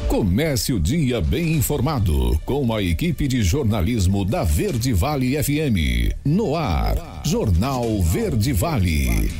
Comece o dia bem informado com a equipe de jornalismo da Verde Vale FM. No ar, Jornal Verde Vale.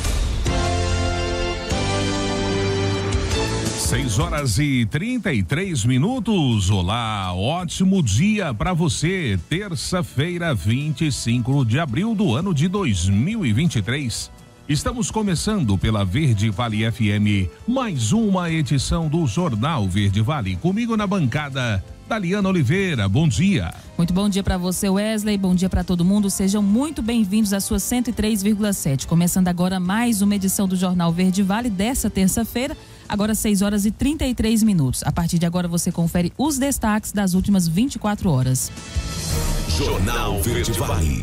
6h33. Olá, ótimo dia para você. Terça-feira, 25 de abril do ano de 2023. Estamos começando pela Verde Vale FM, mais uma edição do Jornal Verde Vale. Comigo na bancada, Daliana Oliveira. Bom dia. Muito bom dia para você, Wesley. Bom dia para todo mundo. Sejam muito bem-vindos à sua 103,7. Começando agora mais uma edição do Jornal Verde Vale dessa terça-feira, agora 6h33. A partir de agora você confere os destaques das últimas 24 horas. Jornal Verde Vale.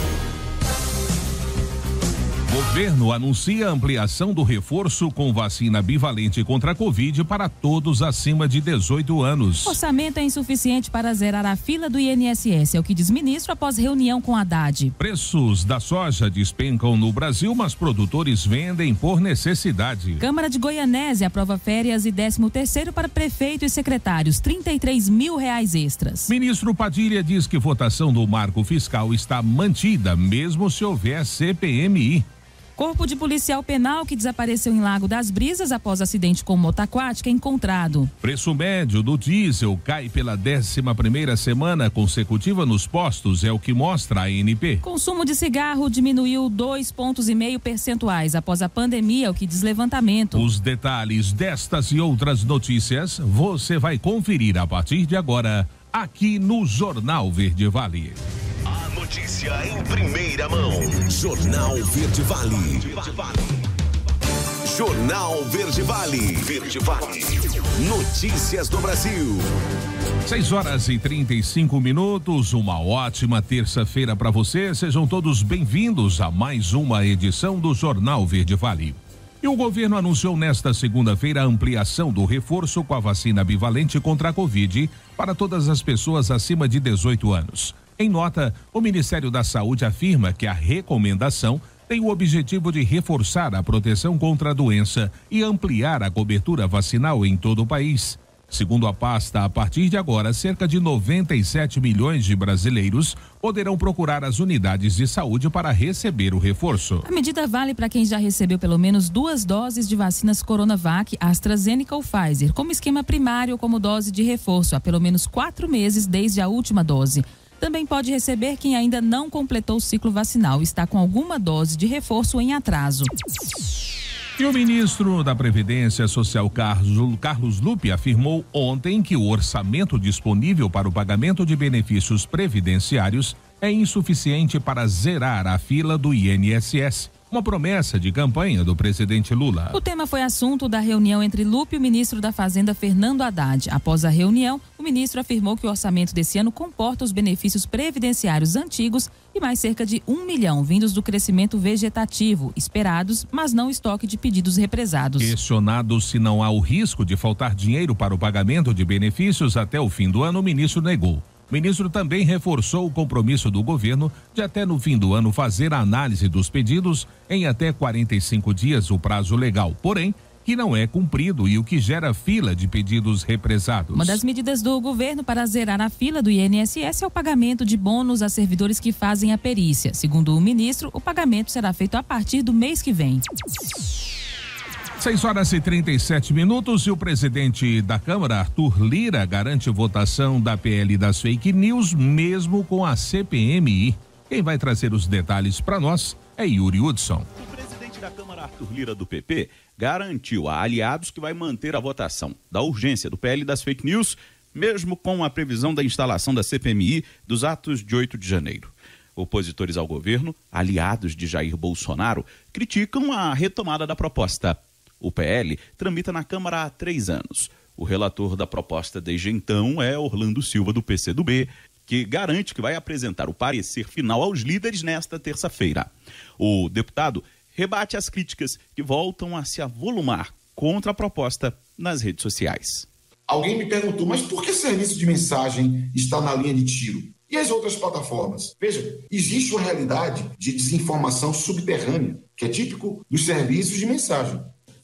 Governo anuncia ampliação do reforço com vacina bivalente contra a Covid para todos acima de 18 anos. Orçamento é insuficiente para zerar a fila do INSS, é o que diz ministro após reunião com Haddad. Preços da soja despencam no Brasil, mas produtores vendem por necessidade. Câmara de Goianésia aprova férias e 13º para prefeito e secretários, R$33 mil extras. Ministro Padilha diz que votação do marco fiscal está mantida, mesmo se houver CPMI. Corpo de policial penal que desapareceu em Lago das Brisas após acidente com moto aquática é encontrado. Preço médio do diesel cai pela 11ª semana consecutiva nos postos, é o que mostra a ANP. Consumo de cigarro diminuiu 2,5 pontos percentuais após a pandemia, é o que diz levantamento. Os detalhes destas e outras notícias você vai conferir a partir de agora aqui no Jornal Verde Vale. Notícia em primeira mão. Jornal Verde Vale. Jornal Verde Vale. Verde Vale. Notícias do Brasil. 6h35. Uma ótima terça-feira para você. Sejam todos bem-vindos a mais uma edição do Jornal Verde Vale. E o governo anunciou nesta segunda-feira a ampliação do reforço com a vacina bivalente contra a Covid para todas as pessoas acima de 18 anos. Em nota, o Ministério da Saúde afirma que a recomendação tem o objetivo de reforçar a proteção contra a doença e ampliar a cobertura vacinal em todo o país. Segundo a pasta, a partir de agora, cerca de 97 milhões de brasileiros poderão procurar as unidades de saúde para receber o reforço. A medida vale para quem já recebeu pelo menos 2 doses de vacinas Coronavac, AstraZeneca ou Pfizer, como esquema primário ou como dose de reforço, há pelo menos 4 meses desde a última dose. Também pode receber quem ainda não completou o ciclo vacinal e está com alguma dose de reforço em atraso. E o ministro da Previdência Social, Carlos Lupe, afirmou ontem que o orçamento disponível para o pagamento de benefícios previdenciários é insuficiente para zerar a fila do INSS. Uma promessa de campanha do presidente Lula. O tema foi assunto da reunião entre Lupe e o ministro da Fazenda, Fernando Haddad. Após a reunião, o ministro afirmou que o orçamento desse ano comporta os benefícios previdenciários antigos e mais cerca de 1 milhão vindos do crescimento vegetativo, esperados, mas não estoque de pedidos represados. Questionado se não há o risco de faltar dinheiro para o pagamento de benefícios até o fim do ano, o ministro negou. O ministro também reforçou o compromisso do governo de até no fim do ano fazer a análise dos pedidos em até 45 dias, o prazo legal, porém, que não é cumprido e o que gera fila de pedidos represados. Uma das medidas do governo para zerar a fila do INSS é o pagamento de bônus a servidores que fazem a perícia. Segundo o ministro, o pagamento será feito a partir do mês que vem. 6h37 e o presidente da Câmara, Arthur Lira, garante votação da PL das fake news, mesmo com a CPMI. Quem vai trazer os detalhes para nós é Yuri Hudson. O presidente da Câmara, Arthur Lira, do PP, garantiu a aliados que vai manter a votação da urgência do PL das fake news, mesmo com a previsão da instalação da CPMI dos atos de 8 de janeiro. Opositores ao governo, aliados de Jair Bolsonaro, criticam a retomada da proposta. O PL tramita na Câmara há 3 anos. O relator da proposta desde então é Orlando Silva, do PCdoB, que garante que vai apresentar o parecer final aos líderes nesta terça-feira. O deputado rebate as críticas que voltam a se avolumar contra a proposta nas redes sociais. Alguém me perguntou, mas por que serviço de mensagem está na linha de tiro? E as outras plataformas? Veja, existe uma realidade de desinformação subterrânea, que é típico dos serviços de mensagem.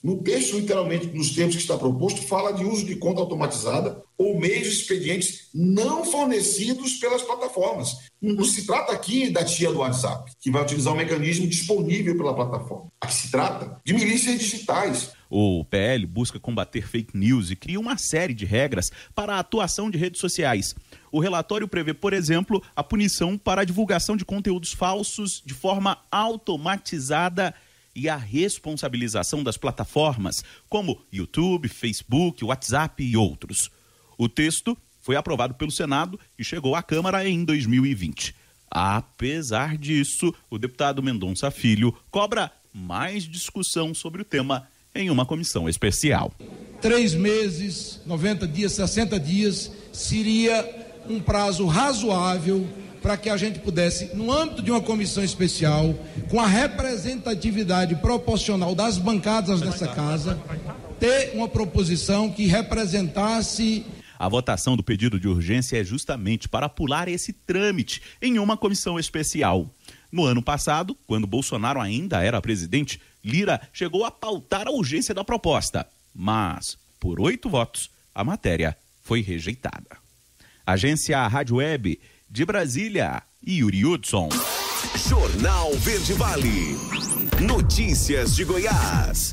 No texto, literalmente, nos termos que está proposto, fala de uso de conta automatizada ou meios de expedientes não fornecidos pelas plataformas. Não se trata aqui da tia do WhatsApp, que vai utilizar um mecanismo disponível pela plataforma. Aqui se trata de milícias digitais. O PL busca combater fake news e cria uma série de regras para a atuação de redes sociais. O relatório prevê, por exemplo, a punição para a divulgação de conteúdos falsos de forma automatizada e a responsabilização das plataformas, como YouTube, Facebook, WhatsApp e outros. O texto foi aprovado pelo Senado e chegou à Câmara em 2020. Apesar disso, o deputado Mendonça Filho cobra mais discussão sobre o tema em uma comissão especial. 3 meses, 90 dias, 60 dias seria um prazo razoável para que a gente pudesse, no âmbito de uma comissão especial, com a representatividade proporcional das bancadas dessa casa, ter uma proposição que representasse. A votação do pedido de urgência é justamente para pular esse trâmite em uma comissão especial. No ano passado, quando Bolsonaro ainda era presidente, Lira chegou a pautar a urgência da proposta, mas, por 8 votos, a matéria foi rejeitada. Agência Rádio Web de Brasília, Yuri Hudson. Jornal Verde Vale. Notícias de Goiás.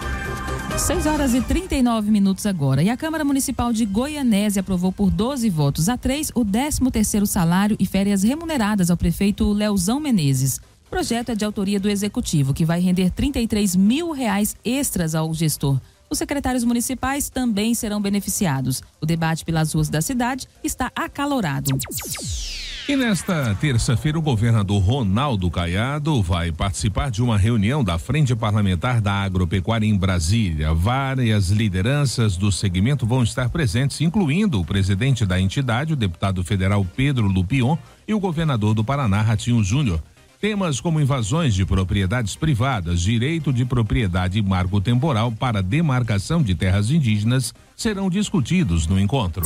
6h39 agora. E a Câmara Municipal de Goianésia aprovou por 12 votos a 3 o 13º salário e férias remuneradas ao prefeito Leozão Menezes. O projeto é de autoria do Executivo, que vai render R$33 mil extras ao gestor. Os secretários municipais também serão beneficiados. O debate pelas ruas da cidade está acalorado. E nesta terça-feira, o governador Ronaldo Caiado vai participar de uma reunião da Frente Parlamentar da Agropecuária em Brasília. Várias lideranças do segmento vão estar presentes, incluindo o presidente da entidade, o deputado federal Pedro Lupion, e o governador do Paraná, Ratinho Júnior. Temas como invasões de propriedades privadas, direito de propriedade e marco temporal para demarcação de terras indígenas serão discutidos no encontro.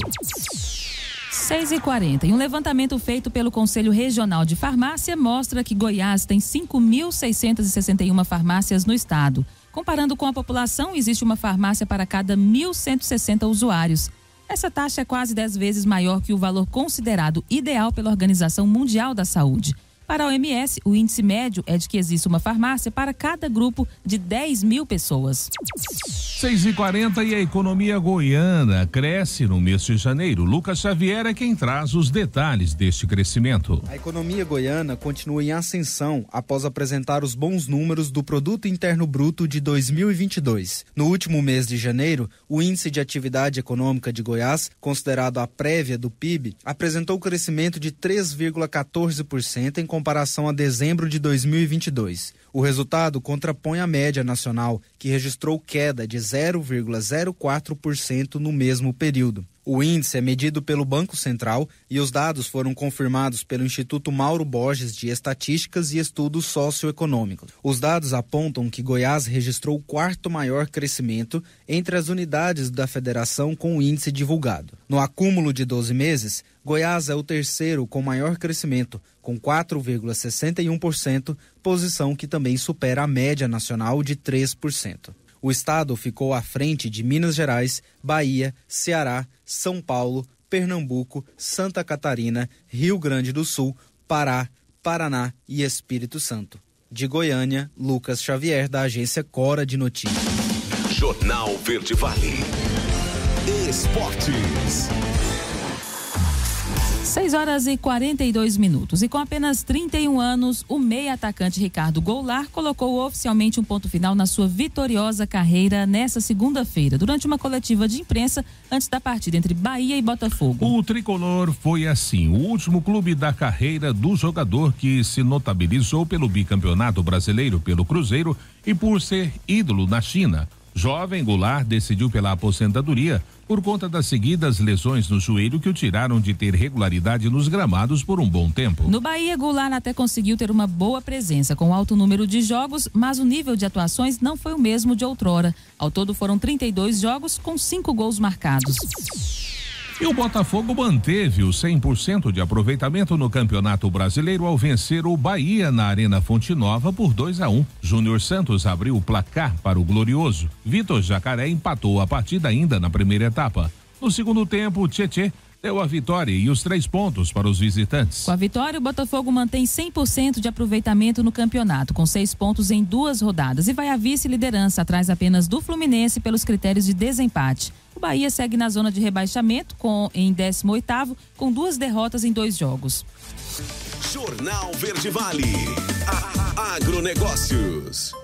6h40. E um levantamento feito pelo Conselho Regional de Farmácia mostra que Goiás tem 5.661 farmácias no estado. Comparando com a população, existe uma farmácia para cada 1.160 usuários. Essa taxa é quase 10 vezes maior que o valor considerado ideal pela Organização Mundial da Saúde. Para a OMS, o índice médio é de que existe uma farmácia para cada grupo de 10 mil pessoas. 6h40 e a economia goiana cresce no mês de janeiro. Lucas Xavier é quem traz os detalhes deste crescimento. A economia goiana continua em ascensão após apresentar os bons números do Produto Interno Bruto de 2022. No último mês de janeiro, o índice de atividade econômica de Goiás, considerado a prévia do PIB, apresentou crescimento de 3,14% em comparação a dezembro de 2022. O resultado contrapõe a média nacional, que registrou queda de 0,04% no mesmo período. O índice é medido pelo Banco Central e os dados foram confirmados pelo Instituto Mauro Borges de Estatísticas e Estudos Socioeconômicos. Os dados apontam que Goiás registrou o 4º maior crescimento entre as unidades da federação com o índice divulgado. No acúmulo de 12 meses, Goiás é o 3º com maior crescimento, com 4,61%, posição que também supera a média nacional de 3%. O estado ficou à frente de Minas Gerais, Bahia, Ceará, São Paulo, Pernambuco, Santa Catarina, Rio Grande do Sul, Pará, Paraná e Espírito Santo. De Goiânia, Lucas Xavier, da agência Cora de Notícias. Jornal Verde Vale. Esportes. 6h42. E com apenas 31 anos, o meia atacante Ricardo Goulart colocou oficialmente um ponto final na sua vitoriosa carreira nesta segunda-feira, durante uma coletiva de imprensa antes da partida entre Bahia e Botafogo. O tricolor foi assim, o último clube da carreira do jogador que se notabilizou pelo bicampeonato brasileiro pelo Cruzeiro e por ser ídolo na China. Jovem, Goulart decidiu pela aposentadoria por conta das seguidas lesões no joelho que o tiraram de ter regularidade nos gramados por um bom tempo. No Bahia, Goulart até conseguiu ter uma boa presença com alto número de jogos, mas o nível de atuações não foi o mesmo de outrora. Ao todo foram 32 jogos com 5 gols marcados. E o Botafogo manteve o 100% de aproveitamento no Campeonato Brasileiro ao vencer o Bahia na Arena Fonte Nova por 2-1. Júnior Santos abriu o placar para o Glorioso. Vitor Jacaré empatou a partida ainda na primeira etapa. No segundo tempo, o Tietê deu a vitória e os 3 pontos para os visitantes. Com a vitória, o Botafogo mantém 100% de aproveitamento no campeonato, com 6 pontos em 2 rodadas e vai à vice-liderança, atrás apenas do Fluminense pelos critérios de desempate. O Bahia segue na zona de rebaixamento em 18º, com 2 derrotas em 2 jogos. Jornal Verde Vale. Agronegócios.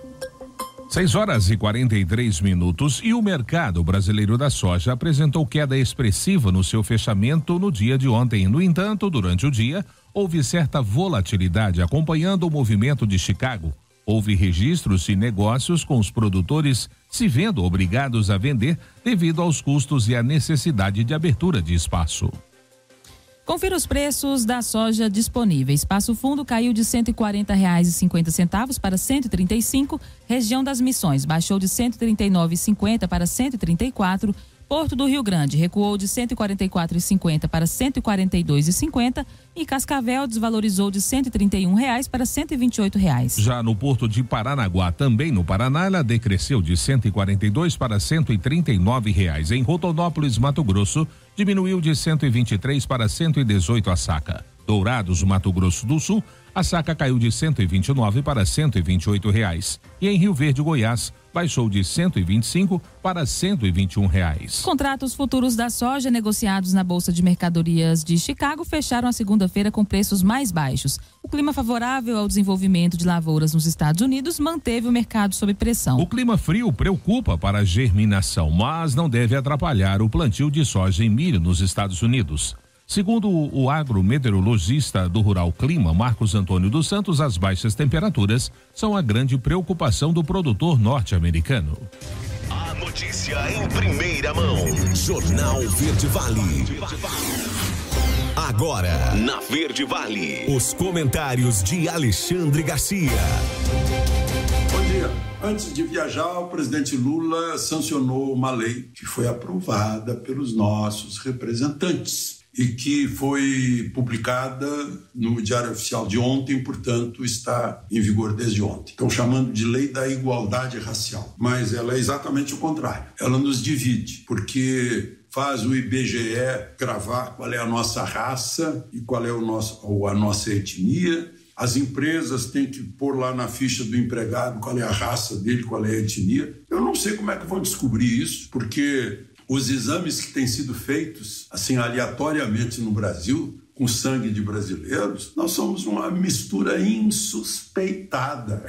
6h43 e o mercado brasileiro da soja apresentou queda expressiva no seu fechamento no dia de ontem. No entanto, durante o dia, houve certa volatilidade acompanhando o movimento de Chicago. Houve registros de negócios com os produtores se vendo obrigados a vender devido aos custos e à necessidade de abertura de espaço. Confira os preços da soja disponíveis. Passo Fundo caiu de R$ 140,50 para R$ 135. Região das Missões baixou de R$ 139,50 para R$ 134. Porto do Rio Grande recuou de R$ 144,50 para R$ 142,50 e Cascavel desvalorizou de R$ 131,00 para R$ 128,00. Já no Porto de Paranaguá, também no Paraná, ela decresceu de R$ 142 para R$ 139,00. Em Rondonópolis, Mato Grosso, diminuiu de 123 para 118 a saca. Dourados, Mato Grosso do Sul, a saca caiu de 129 para 128 reais. E em Rio Verde, Goiás, baixou de 125 para 121 reais. Contratos futuros da soja negociados na Bolsa de Mercadorias de Chicago fecharam a segunda-feira com preços mais baixos. O clima favorável ao desenvolvimento de lavouras nos Estados Unidos manteve o mercado sob pressão. O clima frio preocupa para a germinação, mas não deve atrapalhar o plantio de soja e milho nos Estados Unidos. Segundo o agrometeorologista do Rural Clima, Marcos Antônio dos Santos, as baixas temperaturas são a grande preocupação do produtor norte-americano. A notícia em primeira mão. Jornal Verde Vale. Agora, na Verde Vale, os comentários de Alexandre Garcia. Bom dia. Antes de viajar, o presidente Lula sancionou uma lei que foi aprovada pelos nossos representantes e que foi publicada no Diário Oficial de ontem, portanto, está em vigor desde ontem. Estão chamando de Lei da Igualdade Racial, mas ela é exatamente o contrário. Ela nos divide, porque faz o IBGE gravar qual é a nossa raça e qual é a nossa etnia. As empresas têm que pôr lá na ficha do empregado qual é a raça dele, qual é a etnia. Eu não sei como é que vão descobrir isso, porque os exames que têm sido feitos, assim, aleatoriamente no Brasil, com sangue de brasileiros, nós somos uma mistura insuspeitada.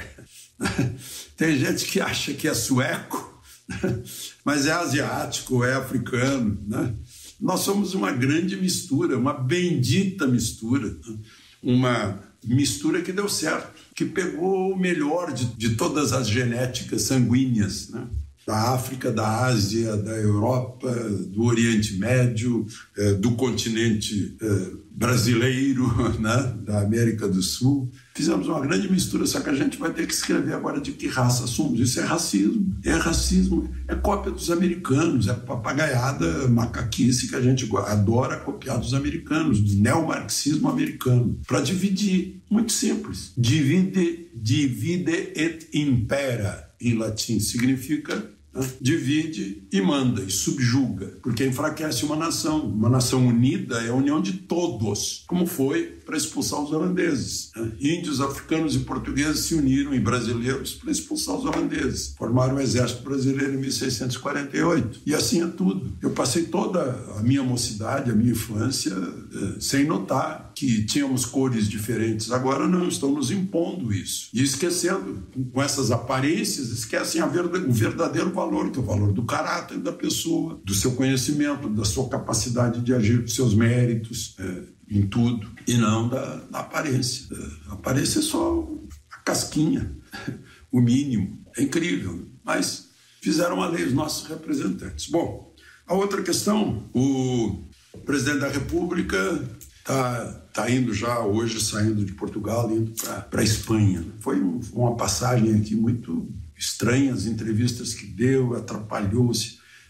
Tem gente que acha que é sueco, mas é asiático, é africano, né? Nós somos uma grande mistura, uma bendita mistura, uma mistura que deu certo, que pegou o melhor de todas as genéticas sanguíneas, né? Da África, da Ásia, da Europa, do Oriente Médio, do continente brasileiro, né? Da América do Sul. Fizemos uma grande mistura, só que a gente vai ter que escrever agora de que raça somos. Isso é racismo. É racismo, é cópia dos americanos, é papagaiada, macaquice que a gente adora copiar dos americanos, do neomarxismo americano. Para dividir, muito simples. Divide et impera, em latim, significa, né, divide e manda, e subjuga, porque enfraquece uma nação. Uma nação unida é a união de todos, como foi para expulsar os holandeses, né? Índios, africanos e portugueses se uniram, e brasileiros, para expulsar os holandeses. Formaram o exército brasileiro em 1648. E assim é tudo. Eu passei toda a minha mocidade, a minha infância, sem notar que tínhamos cores diferentes. Agora não, estão nos impondo isso. E esquecendo, com essas aparências, esquecem o verdadeiro valor, que é o valor do caráter da pessoa, do seu conhecimento, da sua capacidade de agir, dos seus méritos, em tudo, e não da aparência. A aparência é só a casquinha, o mínimo. É incrível, mas fizeram a lei os nossos representantes. Bom, a outra questão, o presidente da República está indo já hoje, saindo de Portugal, indo para a Espanha. Foi uma passagem aqui muito estranha, as entrevistas que deu, atrapalhou-se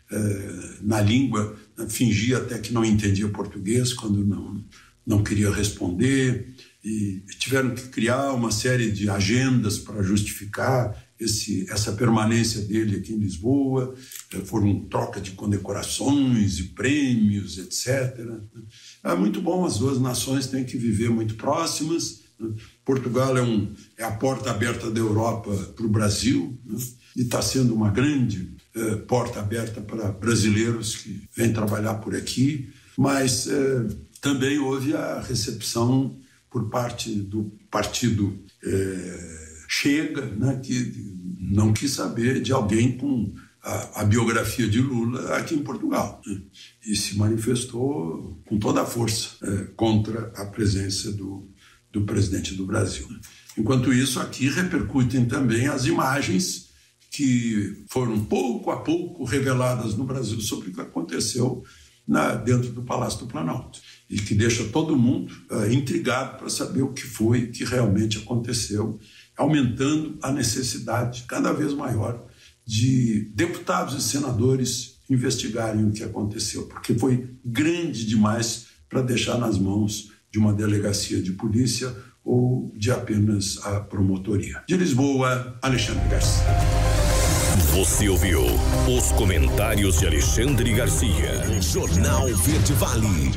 na língua, fingia até que não entendia português quando não queria responder, e tiveram que criar uma série de agendas para justificar essa permanência dele aqui em Lisboa. Foram troca de condecorações e prêmios, etc. É muito bom, as duas nações têm que viver muito próximas. Portugal é a porta aberta da Europa para o Brasil, e está sendo uma grande porta aberta para brasileiros que vêm trabalhar por aqui, mas também houve a recepção por parte do partido Chega, né, que não quis saber de alguém com a biografia de Lula aqui em Portugal, né, e se manifestou com toda a força contra a presença do presidente do Brasil. Enquanto isso, aqui repercutem também as imagens que foram pouco a pouco reveladas no Brasil sobre o que aconteceu dentro do Palácio do Planalto, e que deixa todo mundo intrigado para saber o que foi que realmente aconteceu, aumentando a necessidade cada vez maior de deputados e senadores investigarem o que aconteceu, porque foi grande demais para deixar nas mãos de uma delegacia de polícia ou de apenas a promotoria. De Lisboa, Alexandre Garcia. Você ouviu os comentários de Alexandre Garcia. Jornal Verde Vale.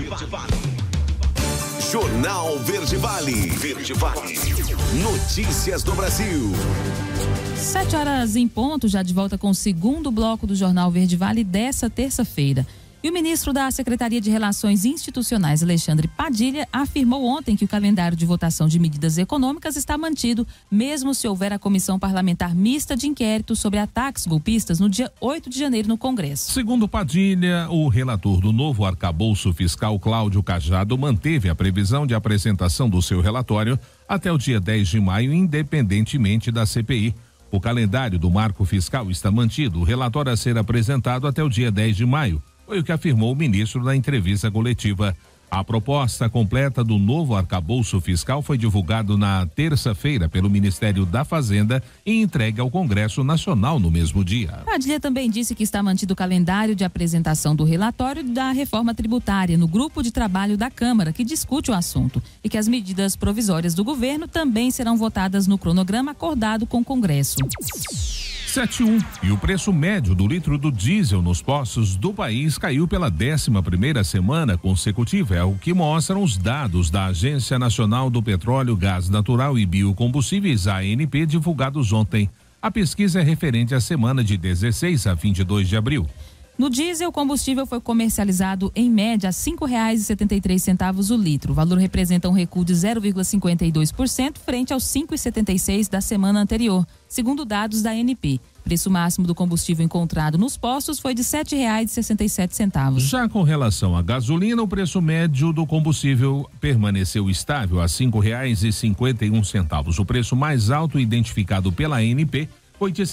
Jornal Verde Vale. Notícias do Brasil. 7h em ponto, já de volta com o segundo bloco do Jornal Verde Vale dessa terça-feira. E o ministro da Secretaria de Relações Institucionais, Alexandre Padilha, afirmou ontem que o calendário de votação de medidas econômicas está mantido, mesmo se houver a comissão parlamentar mista de inquérito sobre ataques golpistas no dia 8 de janeiro no Congresso. Segundo Padilha, o relator do novo arcabouço fiscal, Cláudio Cajado, manteve a previsão de apresentação do seu relatório até o dia 10 de maio, independentemente da CPI. O calendário do marco fiscal está mantido, o relatório a ser apresentado até o dia 10 de maio. Foi o que afirmou o ministro na entrevista coletiva. A proposta completa do novo arcabouço fiscal foi divulgado na terça-feira pelo Ministério da Fazenda e entregue ao Congresso Nacional no mesmo dia. Padilha também disse que está mantido o calendário de apresentação do relatório da reforma tributária no grupo de trabalho da Câmara, que discute o assunto, e que as medidas provisórias do governo também serão votadas no cronograma acordado com o Congresso. 7,1. E o preço médio do litro do diesel nos postos do país caiu pela 11ª semana consecutiva, é o que mostram os dados da Agência Nacional do Petróleo, Gás Natural e Biocombustíveis, ANP, divulgados ontem. A pesquisa é referente à semana de 16 a 22 de abril. No diesel, o combustível foi comercializado em média a R$ 5,73 o litro. O valor representa um recuo de 0,52% frente aos 5,76 da semana anterior, segundo dados da ANP. O preço máximo do combustível encontrado nos postos foi de R$ 7,67. Já com relação à gasolina, o preço médio do combustível permaneceu estável a R$ 5,51. O preço mais alto identificado pela ANP foi de R$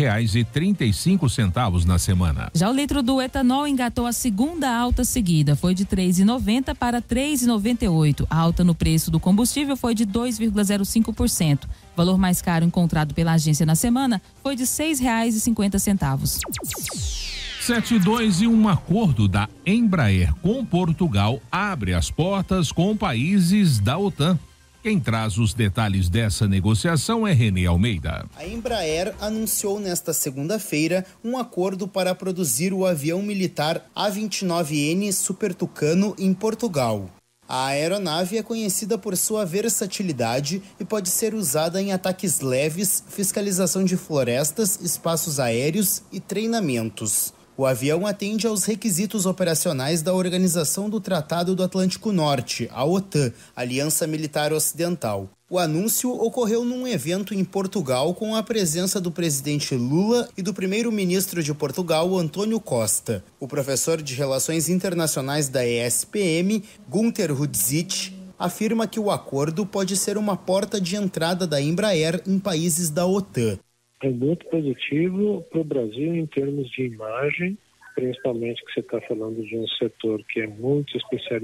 7,35 na semana. Já o litro do etanol engatou a segunda alta seguida, foi de R$ 3,90 para R$ 3,98. A alta no preço do combustível foi de 2,05%. O valor mais caro encontrado pela agência na semana foi de R$ 6,50. 7,2. E um acordo da Embraer com Portugal abre as portas com países da OTAN. Quem traz os detalhes dessa negociação é René Almeida. A Embraer anunciou nesta segunda-feira um acordo para produzir o avião militar A-29N Super Tucano em Portugal. A aeronave é conhecida por sua versatilidade e pode ser usada em ataques leves, fiscalização de florestas, espaços aéreos e treinamentos. O avião atende aos requisitos operacionais da Organização do Tratado do Atlântico Norte, a OTAN, Aliança Militar Ocidental. O anúncio ocorreu num evento em Portugal com a presença do presidente Lula e do primeiro-ministro de Portugal, António Costa. O professor de Relações Internacionais da ESPM, Gunther Hudzich, afirma que o acordo pode ser uma porta de entrada da Embraer em países da OTAN. É muito positivo para o Brasil em termos de imagem, principalmente que você está falando de um setor que é muito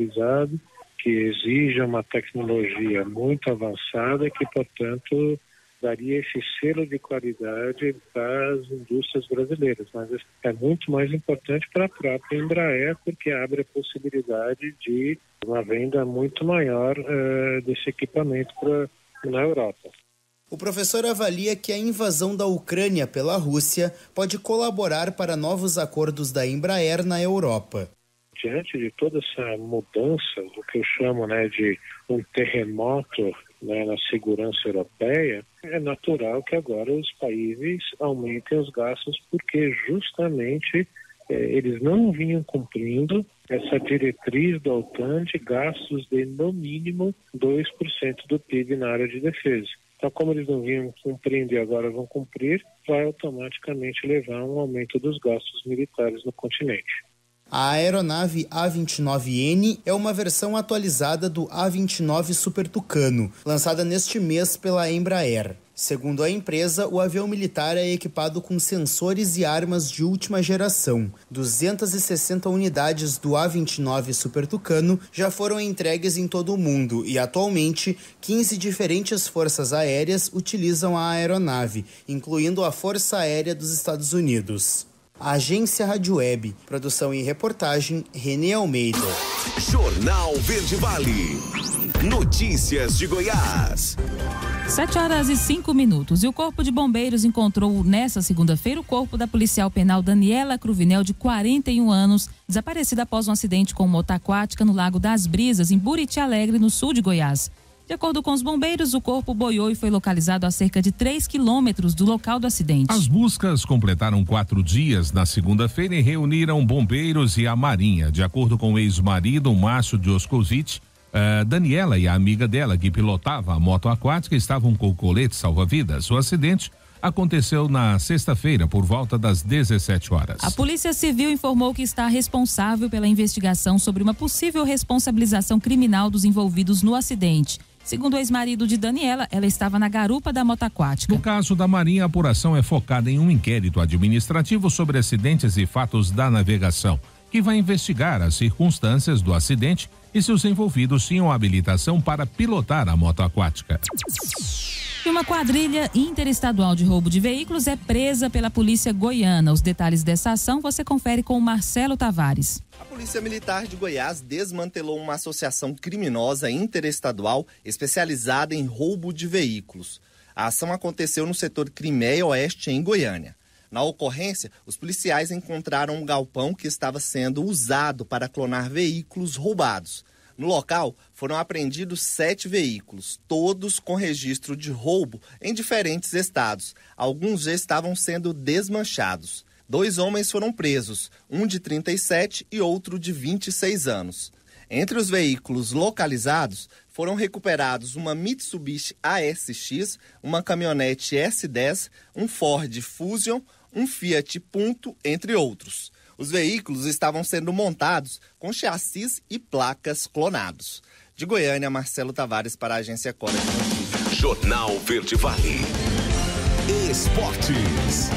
especializado, que exige uma tecnologia muito avançada e que, portanto, daria esse selo de qualidade para as indústrias brasileiras, mas é muito mais importante para a própria Embraer, porque abre a possibilidade de uma venda muito maior desse equipamento na Europa. O professor avalia que a invasão da Ucrânia pela Rússia pode colaborar para novos acordos da Embraer na Europa. Diante de toda essa mudança, do que eu chamo de um terremoto na segurança europeia, é natural que agora os países aumentem os gastos, porque justamente eles não vinham cumprindo essa diretriz da OTAN de gastos de, no mínimo, 2% do PIB na área de defesa. Então, como eles não vinham cumprindo e agora vão cumprir, vai automaticamente levar a um aumento dos gastos militares no continente. A aeronave A-29N é uma versão atualizada do A-29 Super Tucano, lançada neste mês pela Embraer. Segundo a empresa, o avião militar é equipado com sensores e armas de última geração. 260 unidades do A-29 Super Tucano já foram entregues em todo o mundo e, atualmente, 15 diferentes forças aéreas utilizam a aeronave, incluindo a Força Aérea dos Estados Unidos. Agência Rádio Web, produção e reportagem, Renê Almeida. Jornal Verde Vale, notícias de Goiás. 7h05. E o Corpo de Bombeiros encontrou nesta segunda-feira o corpo da policial penal Daniela Cruvinel, de 41 anos, desaparecida após um acidente com moto aquática no Lago das Brisas, em Buriti Alegre, no sul de Goiás. De acordo com os bombeiros, o corpo boiou e foi localizado a cerca de 3 quilômetros do local do acidente. As buscas completaram 4 dias na segunda-feira e reuniram bombeiros e a Marinha. De acordo com o ex-marido, Márcio Dioscovitch, Daniela e a amiga dela, que pilotava a moto aquática, estavam com colete salva-vidas. O acidente aconteceu na sexta-feira, por volta das 17 horas. A Polícia Civil informou que está responsável pela investigação sobre uma possível responsabilização criminal dos envolvidos no acidente. Segundo o ex-marido de Daniela, ela estava na garupa da moto aquática. No caso da Marinha, a apuração é focada em um inquérito administrativo sobre acidentes e fatos da navegação, que vai investigar as circunstâncias do acidente e se os envolvidos tinham habilitação para pilotar a moto aquática. E uma quadrilha interestadual de roubo de veículos é presa pela polícia goiana. Os detalhes dessa ação você confere com o Marcelo Tavares. A Polícia Militar de Goiás desmantelou uma associação criminosa interestadual especializada em roubo de veículos. A ação aconteceu no setor Crimeia Oeste, em Goiânia. Na ocorrência, os policiais encontraram um galpão que estava sendo usado para clonar veículos roubados. No local, foram apreendidos 7 veículos, todos com registro de roubo em diferentes estados. Alguns já estavam sendo desmanchados. 2 homens foram presos, um de 37 e outro de 26 anos. Entre os veículos localizados, foram recuperados uma Mitsubishi ASX, uma caminhonete S10, um Ford Fusion, um Fiat Punto, entre outros. Os veículos estavam sendo montados com chassis e placas clonados. De Goiânia, Marcelo Tavares para a Agência Cora de Notícias. Jornal Verde Vale. Esportes.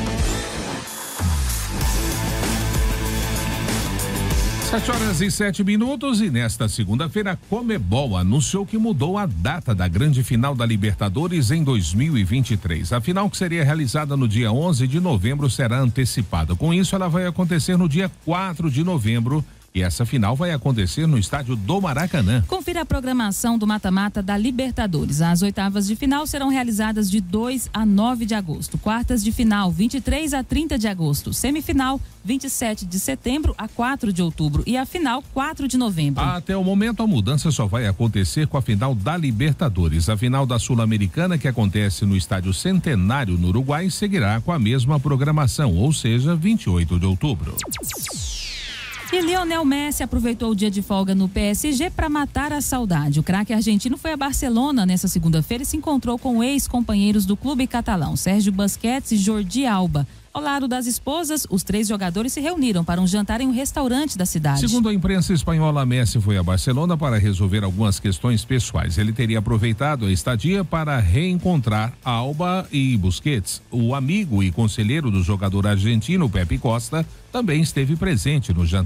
7h07 e nesta segunda-feira a Conmebol anunciou que mudou a data da grande final da Libertadores em 2023. A final, que seria realizada no dia 11 de novembro, será antecipada. Com isso, ela vai acontecer no dia 4 de novembro. E essa final vai acontecer no estádio do Maracanã. Confira a programação do mata-mata da Libertadores. As oitavas de final serão realizadas de 2 a 9 de agosto. Quartas de final, 23 a 30 de agosto. Semifinal, 27 de setembro a 4 de outubro. E a final, 4 de novembro. Até o momento, a mudança só vai acontecer com a final da Libertadores. A final da Sul-Americana, que acontece no estádio Centenário, no Uruguai, seguirá com a mesma programação, ou seja, 28 de outubro. E Lionel Messi aproveitou o dia de folga no PSG para matar a saudade. O craque argentino foi a Barcelona nesta segunda-feira e se encontrou com ex-companheiros do clube catalão, Sérgio Busquets e Jordi Alba. Ao lado das esposas, os 3 jogadores se reuniram para um jantar em um restaurante da cidade. Segundo a imprensa espanhola, Messi foi a Barcelona para resolver algumas questões pessoais. Ele teria aproveitado a estadia para reencontrar Alba e Busquets. O amigo e conselheiro do jogador argentino, Pepe Costa, também esteve presente no jantar.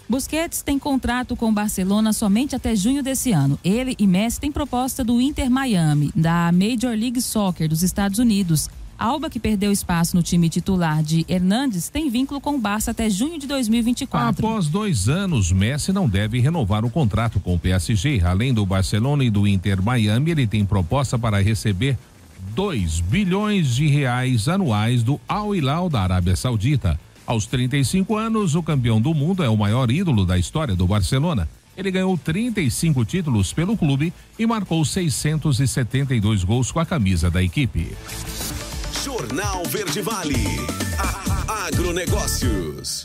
Busquets tem contrato com o Barcelona somente até junho desse ano. Ele e Messi têm proposta do Inter Miami, da Major League Soccer dos Estados Unidos. Alba, que perdeu espaço no time titular de Hernández, tem vínculo com o Barça até junho de 2024. Após 2 anos, Messi não deve renovar o contrato com o PSG. Além do Barcelona e do Inter Miami, ele tem proposta para receber 2 bilhões de reais anuais do Al Hilal da Arábia Saudita. Aos 35 anos, o campeão do mundo é o maior ídolo da história do Barcelona. Ele ganhou 35 títulos pelo clube e marcou 672 gols com a camisa da equipe. Jornal Verde Vale. Agronegócios.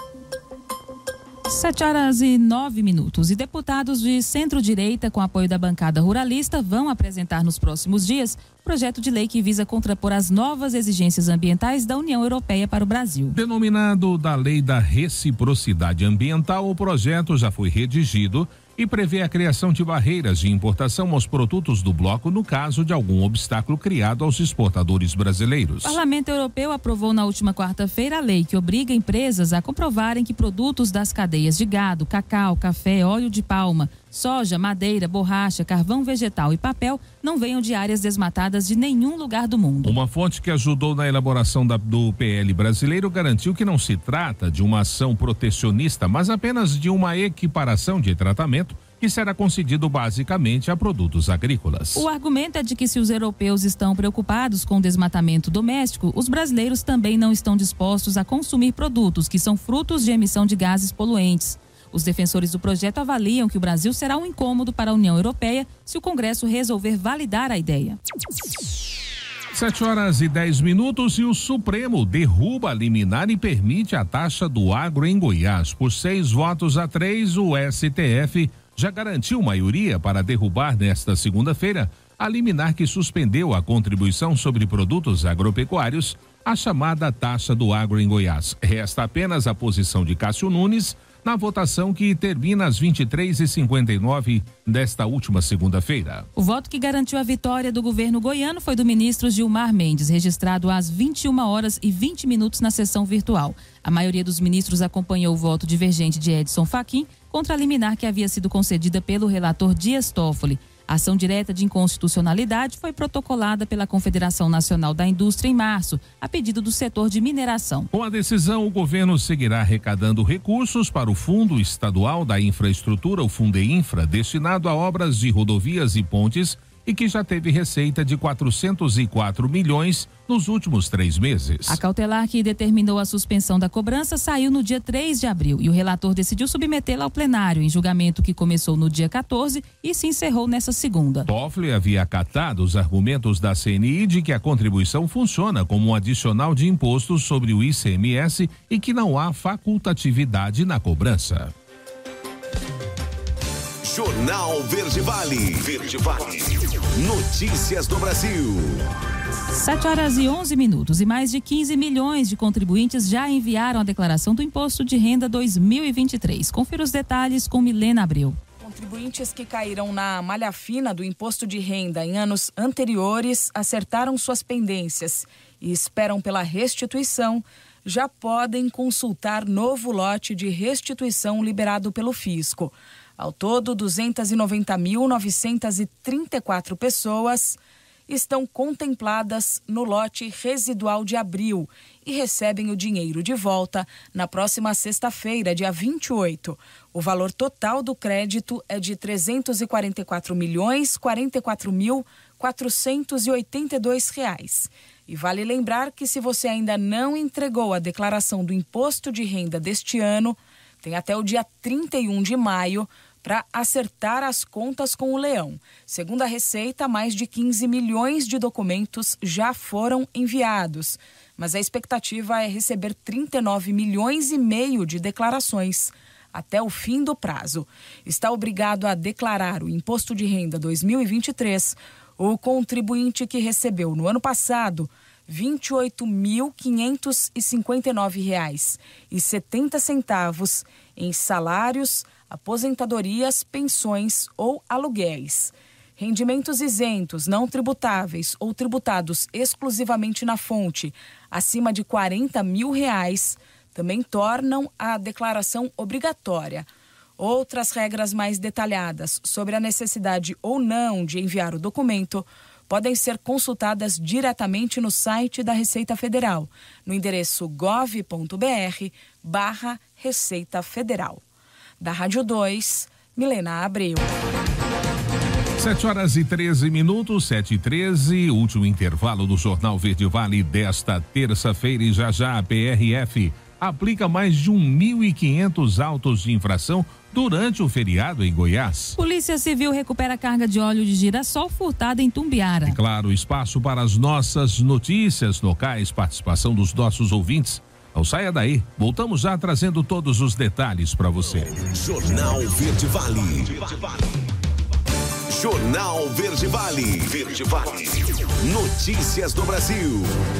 7h09. E deputados de centro-direita, com apoio da bancada ruralista, vão apresentar nos próximos dias projeto de lei que visa contrapor as novas exigências ambientais da União Europeia para o Brasil. Denominado da Lei da Reciprocidade Ambiental, o projeto já foi redigido e prevê a criação de barreiras de importação aos produtos do bloco no caso de algum obstáculo criado aos exportadores brasileiros. O Parlamento Europeu aprovou na última quarta-feira a lei que obriga empresas a comprovarem que produtos das cadeias de gado, cacau, café, óleo de palma, soja, madeira, borracha, carvão vegetal e papel não venham de áreas desmatadas de nenhum lugar do mundo. Uma fonte que ajudou na elaboração do PL brasileiro garantiu que não se trata de uma ação protecionista, mas apenas de uma equiparação de tratamento que será concedido basicamente a produtos agrícolas. O argumento é de que se os europeus estão preocupados com o desmatamento doméstico, os brasileiros também não estão dispostos a consumir produtos que são frutos de emissão de gases poluentes. Os defensores do projeto avaliam que o Brasil será um incômodo para a União Europeia se o Congresso resolver validar a ideia. 7h10 e o Supremo derruba a liminar e permite a taxa do agro em Goiás. Por 6-3, o STF já garantiu maioria para derrubar nesta segunda-feira a liminar que suspendeu a contribuição sobre produtos agropecuários, a chamada taxa do agro em Goiás. Resta apenas a posição de Cássio Nunes na votação que termina às 23h59 desta última segunda-feira. O voto que garantiu a vitória do governo goiano foi do ministro Gilmar Mendes, registrado às 21h20 na sessão virtual. A maioria dos ministros acompanhou o voto divergente de Edson Fachin contra a liminar que havia sido concedida pelo relator Dias Toffoli. A ação direta de inconstitucionalidade foi protocolada pela Confederação Nacional da Indústria em março, a pedido do setor de mineração. Com a decisão, o governo seguirá arrecadando recursos para o Fundo Estadual da Infraestrutura, o Fundeinfra, destinado a obras de rodovias e pontes, e que já teve receita de 404 milhões nos últimos 3 meses. A cautelar que determinou a suspensão da cobrança saiu no dia 3 de abril e o relator decidiu submetê-la ao plenário em julgamento que começou no dia 14 e se encerrou nessa segunda. Toffoli havia acatado os argumentos da CNI de que a contribuição funciona como um adicional de impostos sobre o ICMS e que não há facultatividade na cobrança. Jornal Verde Vale. Verde Vale. Notícias do Brasil. 7h11 e mais de 15 milhões de contribuintes já enviaram a declaração do Imposto de Renda 2023. Confira os detalhes com Milena Abreu. Contribuintes que caíram na malha fina do Imposto de Renda em anos anteriores acertaram suas pendências e esperam pela restituição. Já podem consultar novo lote de restituição liberado pelo Fisco. Ao todo, 290.934 pessoas estão contempladas no lote residual de abril e recebem o dinheiro de volta na próxima sexta-feira, dia 28. O valor total do crédito é de R$ 344.044.482. E vale lembrar que se você ainda não entregou a declaração do Imposto de Renda deste ano, tem até o dia 31 de maio para acertar as contas com o Leão. Segundo a Receita, mais de 15 milhões de documentos já foram enviados, mas a expectativa é receber 39 milhões e meio de declarações até o fim do prazo. Está obrigado a declarar o Imposto de Renda 2023 o contribuinte que recebeu no ano passado R$ 28.559,70 em salários, aposentadorias, pensões ou aluguéis. Rendimentos isentos, não tributáveis ou tributados exclusivamente na fonte, acima de R$ 40 mil, também tornam a declaração obrigatória. Outras regras mais detalhadas sobre a necessidade ou não de enviar o documento podem ser consultadas diretamente no site da Receita Federal, no endereço gov.br/Receita Federal. Da Rádio 2, Milena Abreu. 7h13, 7h13, último intervalo do Jornal Verde Vale desta terça-feira, e já a PRF aplica mais de 1.500 autos de infração durante o feriado em Goiás. Polícia Civil recupera carga de óleo de girassol furtada em Tumbiara. E claro, espaço para as nossas notícias locais, participação dos nossos ouvintes. Não saia daí, voltamos já trazendo todos os detalhes para você. Jornal Verde Vale. Jornal Verde Vale. Verde Vale. Notícias do Brasil.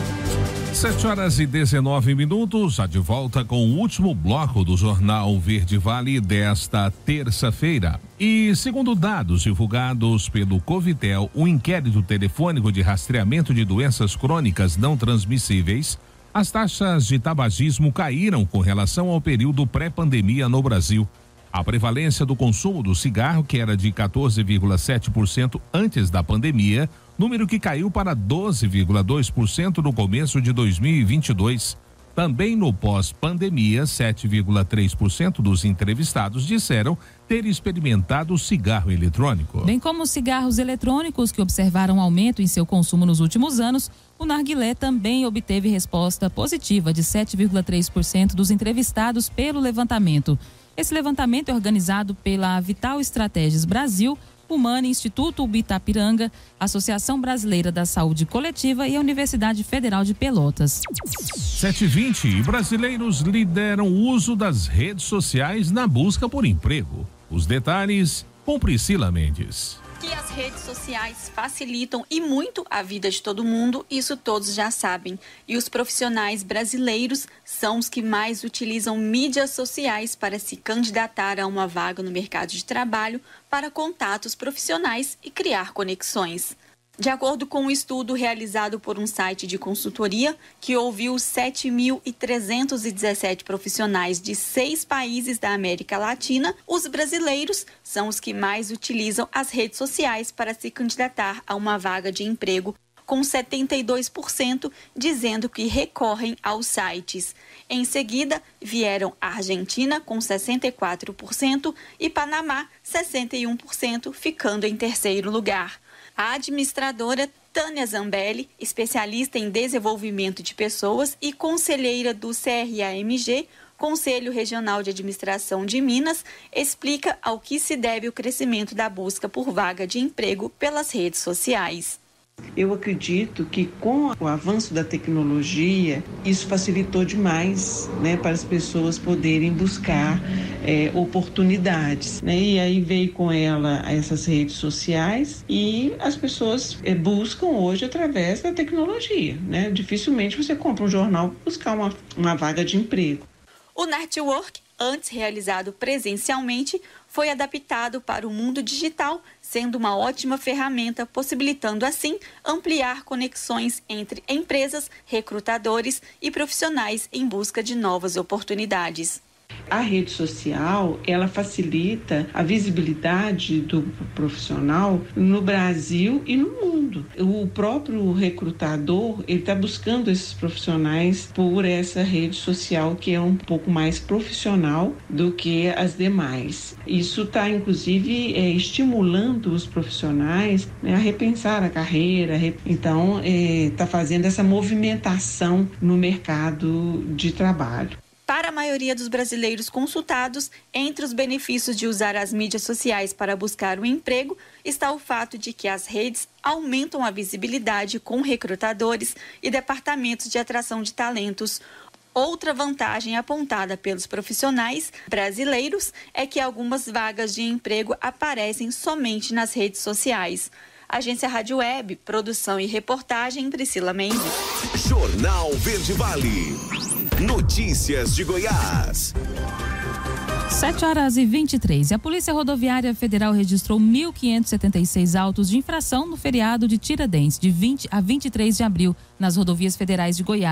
7h19, já de volta com o último bloco do Jornal Verde Vale desta terça-feira. E segundo dados divulgados pelo Covitel, o inquérito telefônico de rastreamento de doenças crônicas não transmissíveis, as taxas de tabagismo caíram com relação ao período pré-pandemia no Brasil. A prevalência do consumo do cigarro, que era de 14,7% antes da pandemia, número que caiu para 12,2% no começo de 2022. Também no pós-pandemia, 7,3% dos entrevistados disseram ter experimentado cigarro eletrônico. Bem como os cigarros eletrônicos, que observaram aumento em seu consumo nos últimos anos, o narguilé também obteve resposta positiva de 7,3% dos entrevistados pelo levantamento. Esse levantamento é organizado pela Vital Estratégias Brasil, Humana, Instituto Itapiranga, Associação Brasileira da Saúde Coletiva e a Universidade Federal de Pelotas. 7h20, brasileiros lideram o uso das redes sociais na busca por emprego. Os detalhes com Priscila Mendes. Que as redes sociais facilitam e muito a vida de todo mundo, isso todos já sabem. E os profissionais brasileiros são os que mais utilizam mídias sociais para se candidatar a uma vaga no mercado de trabalho, para contatos profissionais e criar conexões. De acordo com um estudo realizado por um site de consultoria que ouviu 7.317 profissionais de 6 países da América Latina, os brasileiros são os que mais utilizam as redes sociais para se candidatar a uma vaga de emprego, com 72% dizendo que recorrem aos sites. Em seguida, vieram a Argentina, com 64%, e Panamá, 61%, ficando em terceiro lugar. A administradora Tânia Zambelli, especialista em desenvolvimento de pessoas e conselheira do CRAMG, Conselho Regional de Administração de Minas, explica ao que se deve o crescimento da busca por vaga de emprego pelas redes sociais. Eu acredito que com o avanço da tecnologia, isso facilitou demais, né, para as pessoas poderem buscar oportunidades, né? E aí veio com ela essas redes sociais e as pessoas buscam hoje através da tecnologia, né? Dificilmente você compra um jornal para buscar uma vaga de emprego. O network, antes realizado presencialmente, foi adaptado para o mundo digital, sendo uma ótima ferramenta, possibilitando assim ampliar conexões entre empresas, recrutadores e profissionais em busca de novas oportunidades. A rede social, ela facilita a visibilidade do profissional no Brasil e no mundo. O próprio recrutador, ele está buscando esses profissionais por essa rede social que é um pouco mais profissional do que as demais. Isso está, inclusive, estimulando os profissionais, né, a repensar a carreira. Então, está fazendo essa movimentação no mercado de trabalho. Para a maioria dos brasileiros consultados, entre os benefícios de usar as mídias sociais para buscar um emprego, está o fato de que as redes aumentam a visibilidade com recrutadores e departamentos de atração de talentos. Outra vantagem apontada pelos profissionais brasileiros é que algumas vagas de emprego aparecem somente nas redes sociais. Agência Rádio Web, produção e reportagem, Priscila Mendes. Jornal Verde Vale. Notícias de Goiás. 7h23. A Polícia Rodoviária Federal registrou 1.576 autos de infração no feriado de Tiradentes, de 20 a 23 de abril, nas rodovias federais de Goiás.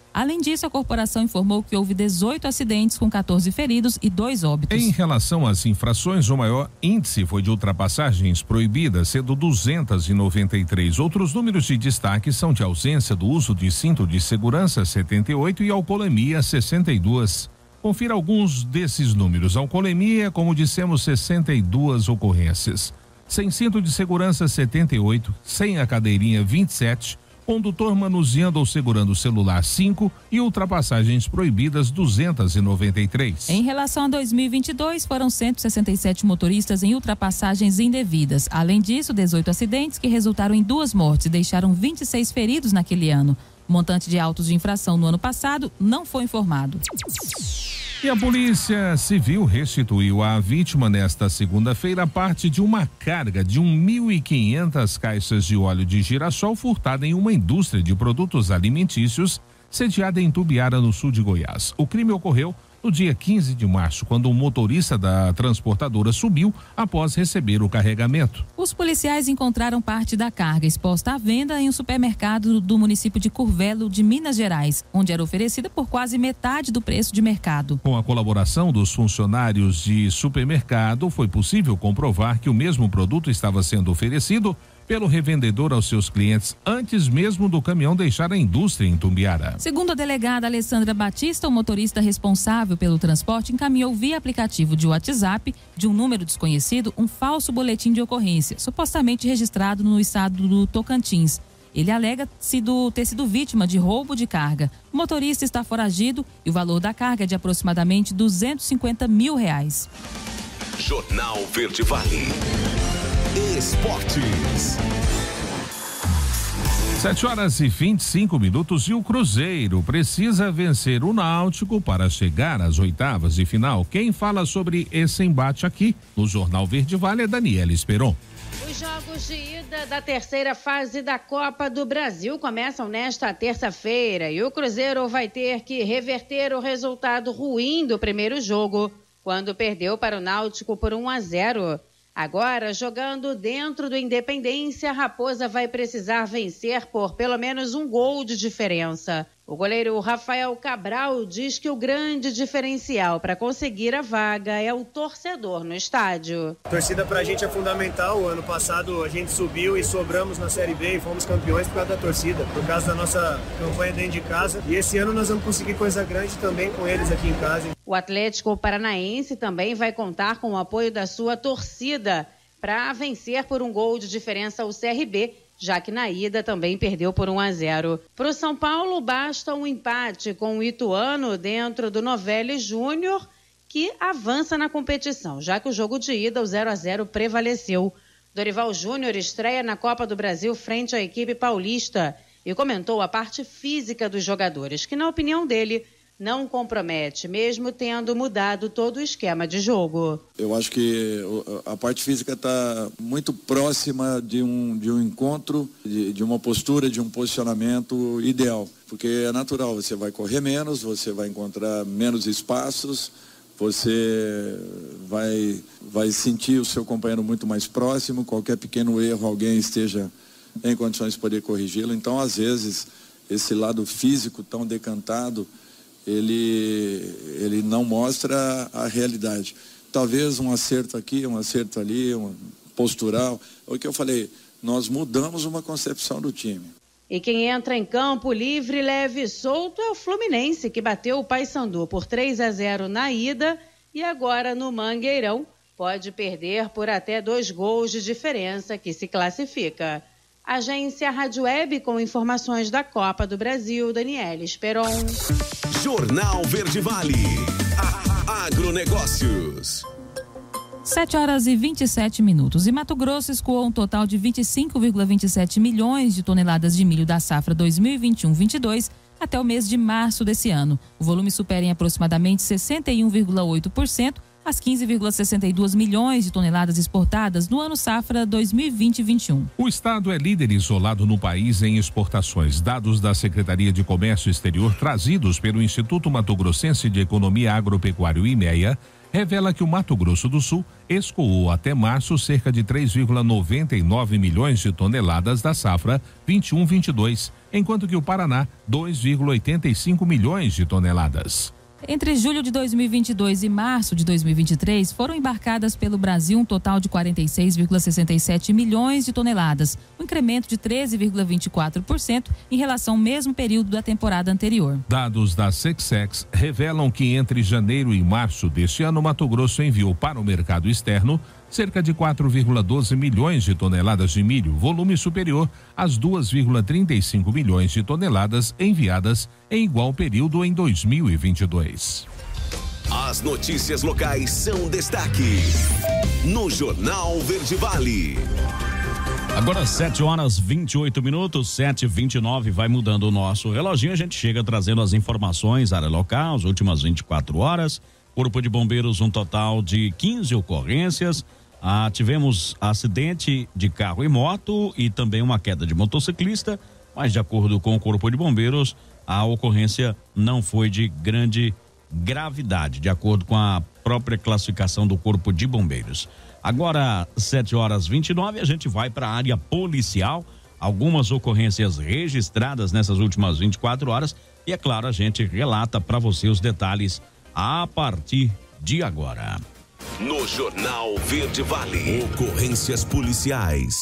Além disso, a corporação informou que houve 18 acidentes com 14 feridos e 2 óbitos. Em relação às infrações, o maior índice foi de ultrapassagens proibidas, sendo 293. Outros números de destaque são de ausência do uso de cinto de segurança, 78, e alcoolemia, 62. Confira alguns desses números. Alcoolemia, como dissemos, 62 ocorrências. Sem cinto de segurança, 78. Sem a cadeirinha, 27. Condutor manuseando ou segurando o celular, 5, e ultrapassagens proibidas, 293. Em relação a 2022, foram 167 motoristas em ultrapassagens indevidas. Além disso, 18 acidentes que resultaram em 2 mortes e deixaram 26 feridos naquele ano. O montante de autos de infração no ano passado não foi informado. E a Polícia Civil restituiu à vítima nesta segunda-feira parte de uma carga de 1.500 caixas de óleo de girassol furtada em uma indústria de produtos alimentícios sediada em Tubiara, no sul de Goiás. O crime ocorreu no dia 15 de março, quando um motorista da transportadora subiu após receber o carregamento. Os policiais encontraram parte da carga exposta à venda em um supermercado do município de Curvelo, de Minas Gerais, onde era oferecida por quase metade do preço de mercado. Com a colaboração dos funcionários de supermercado, foi possível comprovar que o mesmo produto estava sendo oferecido pelo revendedor aos seus clientes antes mesmo do caminhão deixar a indústria em Tumbiara. Segundo a delegada Alessandra Batista, o motorista responsável pelo transporte encaminhou via aplicativo de WhatsApp de um número desconhecido um falso boletim de ocorrência, supostamente registrado no estado do Tocantins. Ele alega ter sido vítima de roubo de carga. O motorista está foragido e o valor da carga é de aproximadamente R$250 mil. Jornal Verde Vale. Esportes. 7h25 e o Cruzeiro precisa vencer o Náutico para chegar às oitavas de final. Quem fala sobre esse embate aqui no Jornal Verde Vale é Daniela Esperon. Os jogos de ida da terceira fase da Copa do Brasil começam nesta terça-feira e o Cruzeiro vai ter que reverter o resultado ruim do primeiro jogo, quando perdeu para o Náutico por 1-0. Agora, jogando dentro do Independência, a Raposa vai precisar vencer por pelo menos um gol de diferença. O goleiro Rafael Cabral diz que o grande diferencial para conseguir a vaga é o torcedor no estádio. A torcida para a gente é fundamental. O ano passado a gente subiu e sobramos na Série B e fomos campeões por causa da torcida, por causa da nossa campanha dentro de casa. E esse ano nós vamos conseguir coisa grande também com eles aqui em casa. O Atlético Paranaense também vai contar com o apoio da sua torcida para vencer por um gol de diferença o CRB, já que na ida também perdeu por 1-0. Para o São Paulo, basta um empate com o Ituano dentro do Novelli Júnior, que avança na competição, já que o jogo de ida, o 0-0, prevaleceu. Dorival Júnior estreia na Copa do Brasil frente à equipe paulista e comentou a parte física dos jogadores, que, na opinião dele, não compromete, mesmo tendo mudado todo o esquema de jogo. Eu acho que a parte física está muito próxima de um encontro, de uma postura, de um posicionamento ideal. Porque é natural, você vai correr menos, você vai encontrar menos espaços, você vai sentir o seu companheiro muito mais próximo, qualquer pequeno erro alguém esteja em condições de poder corrigi-lo. Então, às vezes, esse lado físico tão decantado, ele não mostra a realidade. Talvez um acerto aqui, um acerto ali, um postural. O que eu falei, nós mudamos uma concepção do time. E quem entra em campo livre, leve e solto é o Fluminense, que bateu o Paysandu por 3-0 na ida e agora no Mangueirão pode perder por até 2 gols de diferença, que se classifica. Agência Rádio Web com informações da Copa do Brasil, Daniela Esperon. Jornal Verde Vale. Agronegócios. 7h27. E Mato Grosso escoou um total de 25,27 milhões de toneladas de milho da safra 2021-22 até o mês de março desse ano. O volume supera em aproximadamente 61,8% as 15,62 milhões de toneladas exportadas no ano safra 2020-21. O estado é líder isolado no país em exportações. Dados da Secretaria de Comércio Exterior trazidos pelo Instituto Mato Grossense de Economia Agropecuária, IMEA, revela que o Mato Grosso do Sul escoou até março cerca de 3,99 milhões de toneladas da safra 21/22, enquanto que o Paraná 2,85 milhões de toneladas. Entre julho de 2022 e março de 2023, foram embarcadas pelo Brasil um total de 46,67 milhões de toneladas, um incremento de 13,24% em relação ao mesmo período da temporada anterior. Dados da Sexex revelam que entre janeiro e março deste ano, Mato Grosso enviou para o mercado externo cerca de 4,12 milhões de toneladas de milho, volume superior às 2,35 milhões de toneladas enviadas em igual período em 2022. As notícias locais são destaque no Jornal Verde Vale. Agora 7h28, 7h29, vai mudando o nosso reloginho, a gente chega trazendo as informações, área local, as últimas 24 horas, Corpo de Bombeiros, um total de 15 ocorrências. Tivemos acidente de carro e moto e também uma queda de motociclista, mas de acordo com o Corpo de Bombeiros, a ocorrência não foi de grande gravidade, de acordo com a própria classificação do Corpo de Bombeiros. Agora, 7h29, a gente vai para a área policial, algumas ocorrências registradas nessas últimas 24 horas e, é claro, a gente relata para você os detalhes a partir de agora. No Jornal Verde Vale, ocorrências policiais.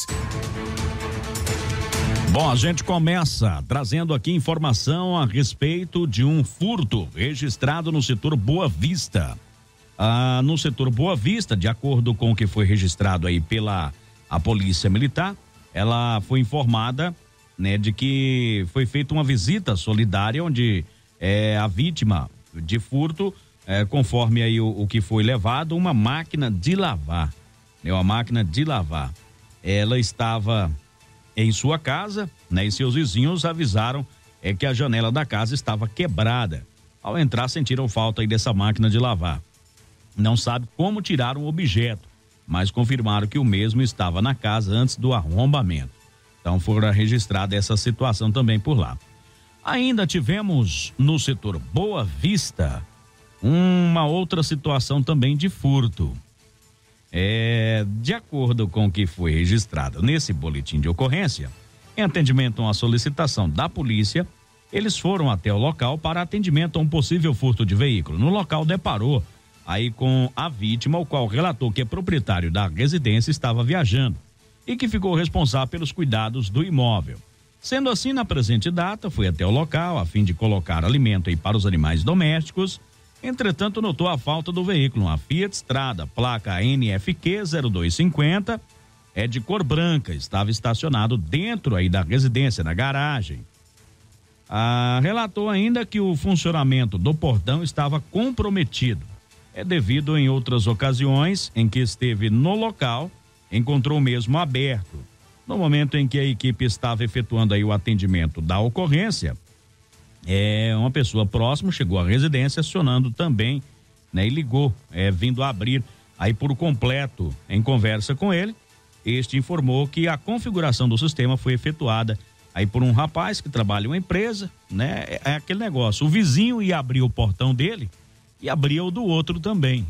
Bom, a gente começa trazendo aqui informação a respeito de um furto registrado no setor Boa Vista. No setor Boa Vista, de acordo com o que foi registrado aí pela a Polícia Militar, ela foi informada, né, de que foi feita uma visita solidária onde a vítima de furto, conforme aí o que foi levado, uma máquina de lavar, né, uma máquina de lavar. Ela estava em sua casa, né, e seus vizinhos avisaram que a janela da casa estava quebrada. Ao entrar, sentiram falta aí dessa máquina de lavar. Não sabe como tiraram o objeto, mas confirmaram que o mesmo estava na casa antes do arrombamento. Então foi registrada essa situação também por lá. Ainda tivemos no setor Boa Vista uma outra situação também de furto. De acordo com o que foi registrado nesse boletim de ocorrência, em atendimento a uma solicitação da polícia, eles foram até o local para atendimento a um possível furto de veículo. No local deparou aí com a vítima, o qual relatou que é proprietário da residência, estava viajando e que ficou responsável pelos cuidados do imóvel. Sendo assim, na presente data, foi até o local a fim de colocar alimento aí para os animais domésticos. Entretanto, notou a falta do veículo, uma Fiat Strada, placa NFQ 0250, de cor branca, estava estacionado dentro aí da residência, na garagem. Relatou ainda que o funcionamento do portão estava comprometido. Devido em outras ocasiões em que esteve no local, encontrou o mesmo aberto. No momento em que a equipe estava efetuando aí o atendimento da ocorrência, uma pessoa próxima chegou à residência acionando também, né, e ligou, vindo abrir aí por completo. Em conversa com ele, este informou que a configuração do sistema foi efetuada aí por um rapaz que trabalha em uma empresa, né? É aquele negócio, o vizinho ia abrir o portão dele e abria o do outro também.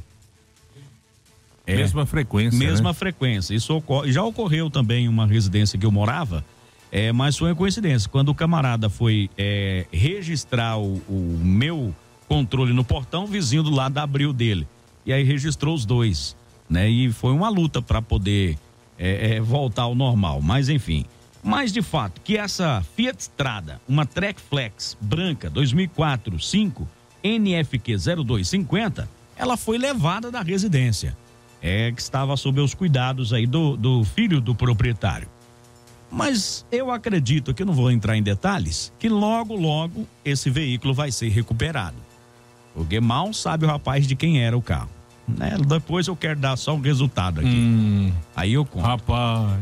Mesma frequência, Mesma né? frequência. Isso já ocorreu também em uma residência que eu morava, mas foi uma coincidência. Quando o camarada foi registrar o meu controle no portão, o vizinho do lado abriu dele. E aí registrou os dois, né? E foi uma luta para poder voltar ao normal. Mas enfim. Mas de fato, que essa Fiat Strada, uma Track Flex branca 2004 5 NFQ 0250, ela foi levada da residência. Que estava sob os cuidados aí do filho do proprietário. Mas eu acredito, que eu não vou entrar em detalhes, que logo, logo esse veículo vai ser recuperado. Porque mal sabe o rapaz de quem era o carro. Né? Depois eu quero dar só o resultado aqui. Aí eu conto. Rapaz,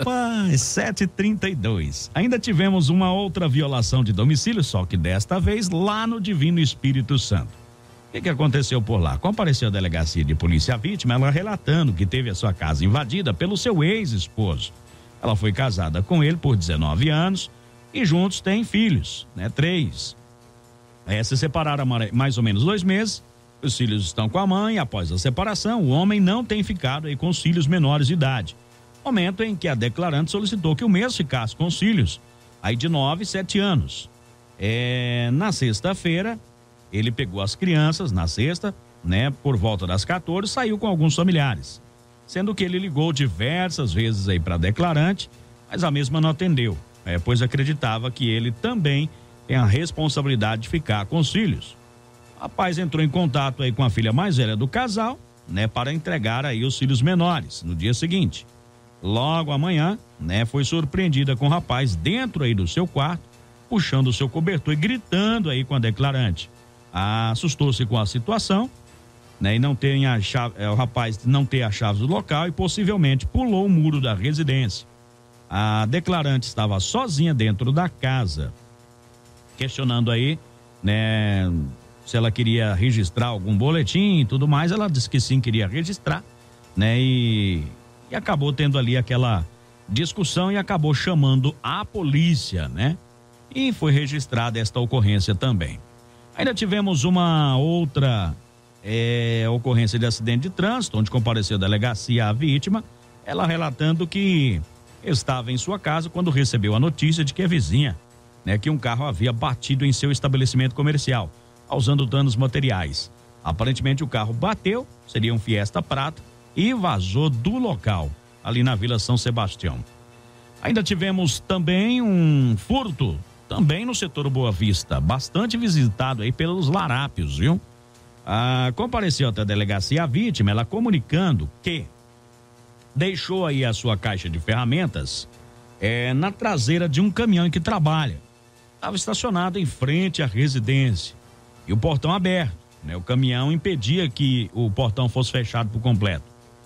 7h32. Ainda tivemos uma outra violação de domicílio, só que desta vez lá no Divino Espírito Santo. O que aconteceu por lá? Compareceu a delegacia de polícia a vítima, ela relatando que teve a sua casa invadida pelo seu ex-esposo. Ela foi casada com ele por 19 anos e juntos têm filhos, né? 3. Se separaram há mais ou menos 2 meses Os filhos estão com a mãe. Após a separação, o homem não tem ficado aí com os filhos menores de idade. Momento em que a declarante solicitou que o mesmo ficasse com os filhos, aí de 9 e 7 anos. Na sexta-feira, ele pegou as crianças na sexta, né, por volta das 14, saiu com alguns familiares, sendo que ele ligou diversas vezes aí para a declarante, mas a mesma não atendeu, pois acreditava que ele também tem a responsabilidade de ficar com os filhos. O rapaz entrou em contato aí com a filha mais velha do casal, né, para entregar aí os filhos menores no dia seguinte. Logo amanhã, né, foi surpreendida com o rapaz dentro aí do seu quarto, puxando o seu cobertor e gritando aí com a declarante. Assustou-se com a situação, né, e não tem a chave, o rapaz não tem a chave do local e possivelmente pulou o muro da residência. A declarante estava sozinha dentro da casa, questionando aí, né, se ela queria registrar algum boletim e tudo mais. Ela disse que sim, queria registrar, né, e acabou tendo ali aquela discussão e acabou chamando a polícia, né? E foi registrada esta ocorrência também. Ainda tivemos uma outra ocorrência de acidente de trânsito, onde compareceu a delegacia a vítima, ela relatando que estava em sua casa quando recebeu a notícia de que a vizinha, né, que um carro havia batido em seu estabelecimento comercial, causando danos materiais. Aparentemente o carro bateu, seria um Fiesta Prata, e vazou do local, ali na Vila São Sebastião. Ainda tivemos também um furto, também no setor Boa Vista, bastante visitado aí pelos larápios, viu? Compareceu até a delegacia a vítima, ela comunicando que deixou aí a sua caixa de ferramentas na traseira de um caminhão em que trabalha. Estava estacionado em frente à residência e o portão aberto, né? O caminhão impedia que o portão fosse fechado por completo.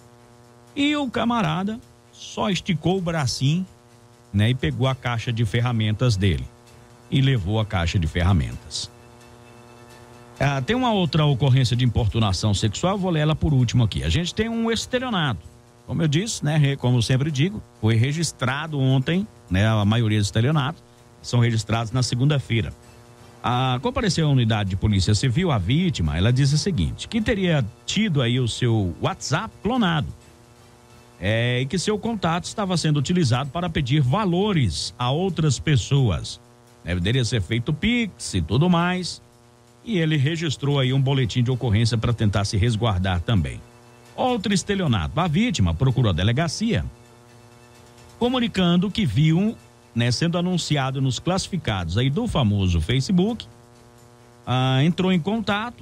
E o camarada só esticou o bracinho, né, e pegou a caixa de ferramentas dele e levou a caixa de ferramentas. Tem uma outra ocorrência de importunação sexual, vou ler ela por último aqui. A gente tem um estelionato, como eu disse, né, como eu sempre digo, foi registrado ontem, né, a maioria dos estelionatos são registrados na segunda-feira. Compareceu a unidade de polícia civil, a vítima, ela diz o seguinte, que teria tido aí o seu WhatsApp clonado, e que seu contato estava sendo utilizado para pedir valores a outras pessoas. Deveria ser feito Pix e tudo mais. E ele registrou aí um boletim de ocorrência para tentar se resguardar também. Outro estelionato. A vítima procurou a delegacia, comunicando que viu, né, sendo anunciado nos classificados aí do famoso Facebook. Entrou em contato.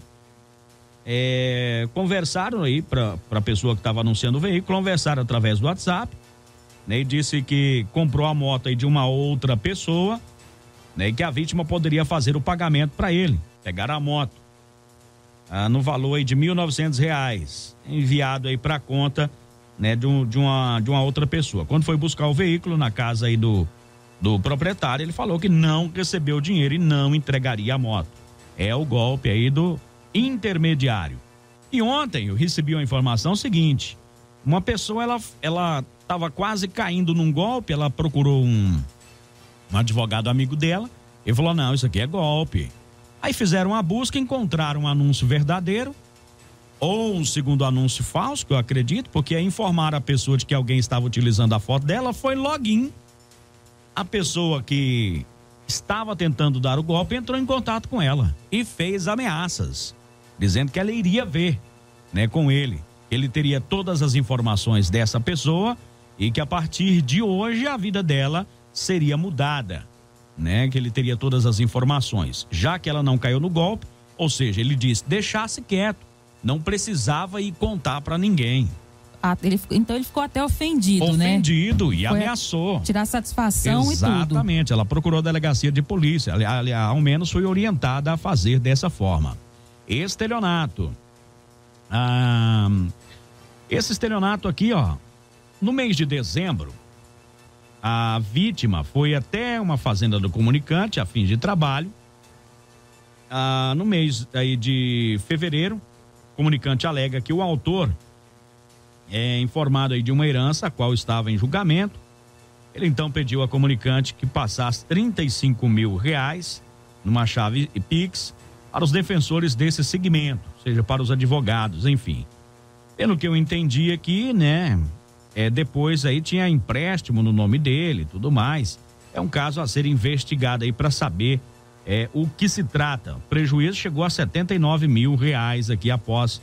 Conversaram aí para a pessoa que estava anunciando o veículo, conversaram através do WhatsApp, né, e disse que comprou a moto aí de uma outra pessoa, né, e que a vítima poderia fazer o pagamento para ele, pegar a moto, no valor aí de R$1.900, enviado aí para a conta, né, de uma outra pessoa. Quando foi buscar o veículo na casa aí do proprietário, ele falou que não recebeu o dinheiro e não entregaria a moto. É o golpe aí do intermediário. E ontem eu recebi uma informação seguinte: uma pessoa ela estava quase caindo num golpe, ela procurou um advogado amigo dela e falou: não, isso aqui é golpe. Aí fizeram uma busca, encontraram um anúncio verdadeiro ou um segundo anúncio falso, que eu acredito, porque informaram a pessoa de que alguém estava utilizando a foto dela, foi login. A pessoa que estava tentando dar o golpe entrou em contato com ela e fez ameaças, dizendo que ela iria ver, né, com ele. Ele teria todas as informações dessa pessoa e que a partir de hoje a vida dela seria mudada, né? Que ele teria todas as informações. Já que ela não caiu no golpe, ou seja, ele disse, deixasse quieto, não precisava ir contar para ninguém. Então ele ficou até ofendido, né? Ofendido e ameaçou. Tirar satisfação e tudo. Exatamente, ela procurou a delegacia de polícia, ao menos foi orientada a fazer dessa forma. Estelionato. Esse estelionato aqui, ó, no mês de dezembro, a vítima foi até uma fazenda do comunicante a fim de trabalho. No mês aí de fevereiro, o comunicante alega que o autor é informado aí de uma herança a qual estava em julgamento. Ele então pediu à comunicante que passasse R$35 mil numa chave Pix para os defensores desse segmento, seja para os advogados, enfim. Pelo que eu entendi aqui, né, depois aí tinha empréstimo no nome dele e tudo mais. É um caso a ser investigado aí para saber o que se trata. O prejuízo chegou a R$79 mil aqui após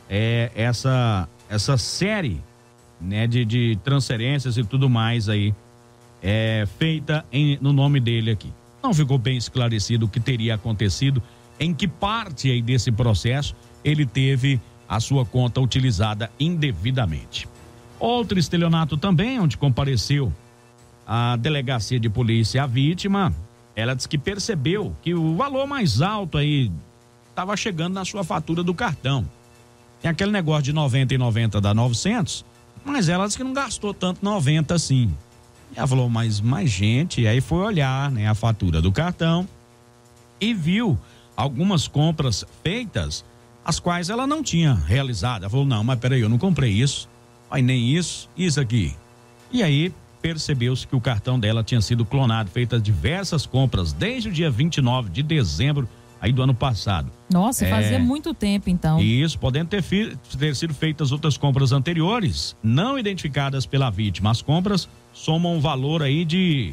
essa série, né, de transferências e tudo mais aí feita no nome dele aqui. Não ficou bem esclarecido o que teria acontecido, em que parte aí desse processo ele teve a sua conta utilizada indevidamente. Outro estelionato também, onde compareceu a delegacia de polícia, a vítima, ela disse que percebeu que o valor mais alto aí estava chegando na sua fatura do cartão. Tem aquele negócio de 90 e 90 dá 900, mas ela disse que não gastou tanto 90 assim. E ela falou, mas gente, aí foi olhar, né, a fatura do cartão e viu algumas compras feitas, as quais ela não tinha realizado. Ela falou, não, mas peraí, eu não comprei isso, aí nem isso aqui. E aí percebeu-se que o cartão dela tinha sido clonado, feitas diversas compras desde o dia 29 de dezembro aí do ano passado. Nossa, fazia muito tempo então. Isso, podendo ter sido feitas outras compras anteriores, não identificadas pela vítima. As compras somam um valor aí de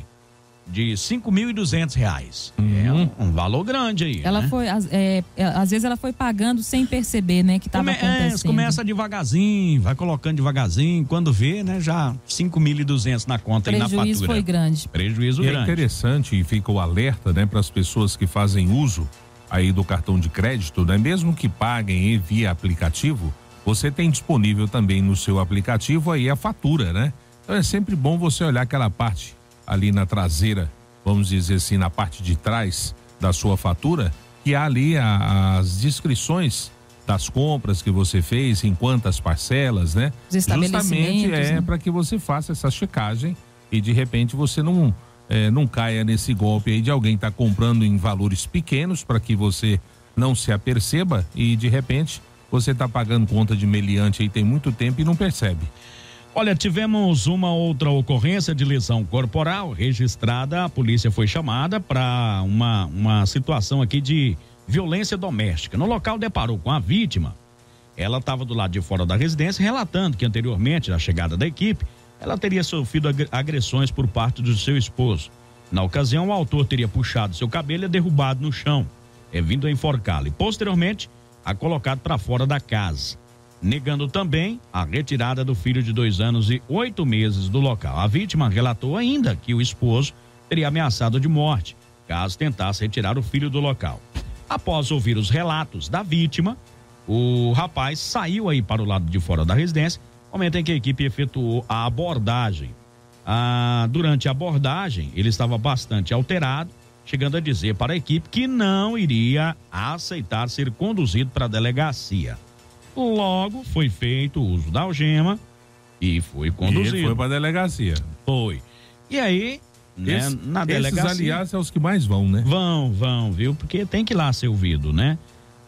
R$5.200. É um valor grande aí. Ela, né, foi, às vezes ela foi pagando sem perceber, né, que estava acontecendo. Começa devagarzinho, vai colocando devagarzinho, quando vê, né, já R$5.200 na conta e na fatura. Prejuízo foi grande. Prejuízo grande. É interessante e fica o alerta, né, para as pessoas que fazem uso aí do cartão de crédito, né, mesmo que paguem via aplicativo, você tem disponível também no seu aplicativo aí a fatura, né? Então é sempre bom você olhar aquela parte ali na traseira, vamos dizer assim, na parte de trás da sua fatura, que há ali as descrições das compras que você fez, em quantas parcelas, né? Justamente né, para que você faça essa checagem e de repente você não caia nesse golpe aí de alguém estar comprando em valores pequenos para que você não se aperceba e de repente você está pagando conta de meliante aí tem muito tempo e não percebe. Olha, tivemos uma outra ocorrência de lesão corporal registrada. A polícia foi chamada para uma situação aqui de violência doméstica. No local deparou com a vítima. Ela estava do lado de fora da residência, relatando que anteriormente, na chegada da equipe, ela teria sofrido agressões por parte do seu esposo. Na ocasião, o autor teria puxado seu cabelo e derrubado no chão, vindo a enforcá-la, e posteriormente a colocado para fora da casa, negando também a retirada do filho de 2 anos e 8 meses do local. A vítima relatou ainda que o esposo teria ameaçado de morte caso tentasse retirar o filho do local. Após ouvir os relatos da vítima, o rapaz saiu aí para o lado de fora da residência, momento em que a equipe efetuou a abordagem. Durante a abordagem, ele estava bastante alterado, chegando a dizer para a equipe que não iria aceitar ser conduzido para a delegacia. Logo foi feito o uso da algema e foi conduzido. E ele foi para a delegacia. Foi. E aí, né, na delegacia. Esses, aliás, são os que mais vão, né? Vão, viu? Porque tem que ir lá ser ouvido, né?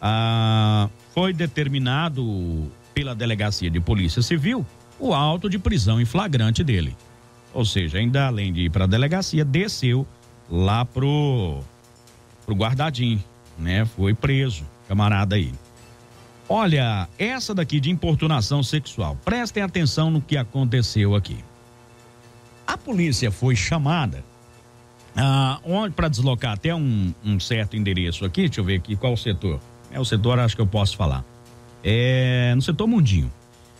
Foi determinado pela Delegacia de Polícia Civil o auto de prisão em flagrante dele. Ou seja, ainda além de ir para a delegacia, desceu lá pro guardadim, né? Foi preso, camarada aí. Olha, essa daqui de importunação sexual, prestem atenção no que aconteceu aqui. A polícia foi chamada para deslocar até um certo endereço aqui, deixa eu ver aqui qual o setor. O setor, acho que eu posso falar. No setor Mundinho.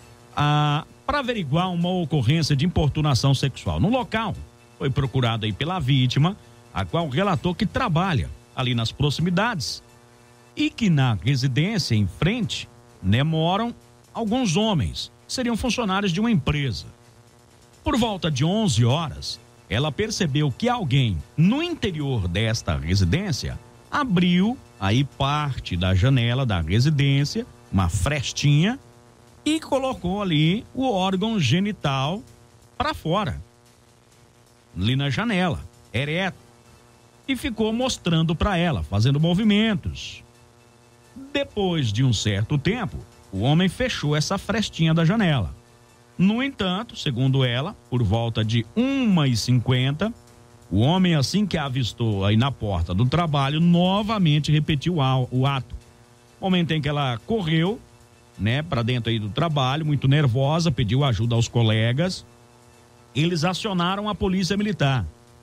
Para averiguar uma ocorrência de importunação sexual. No local, foi procurado aí pela vítima, a qual relatou que trabalha ali nas proximidades e que na residência em frente, né, moram alguns homens, que seriam funcionários de uma empresa. Por volta de 11 horas, ela percebeu que alguém no interior desta residência abriu aí parte da janela da residência, uma frestinha, e colocou ali o órgão genital para fora, ali na janela, ereto, e ficou mostrando para ela, fazendo movimentos. Depois de um certo tempo, o homem fechou essa frestinha da janela. No entanto, segundo ela, por volta de 1h50, O homem, assim que a avistou aí na porta do trabalho, novamente repetiu o ato. Momento em que ela correu, né, para dentro aí do trabalho, muito nervosa, pediu ajuda aos colegas. Eles acionaram a polícia militar.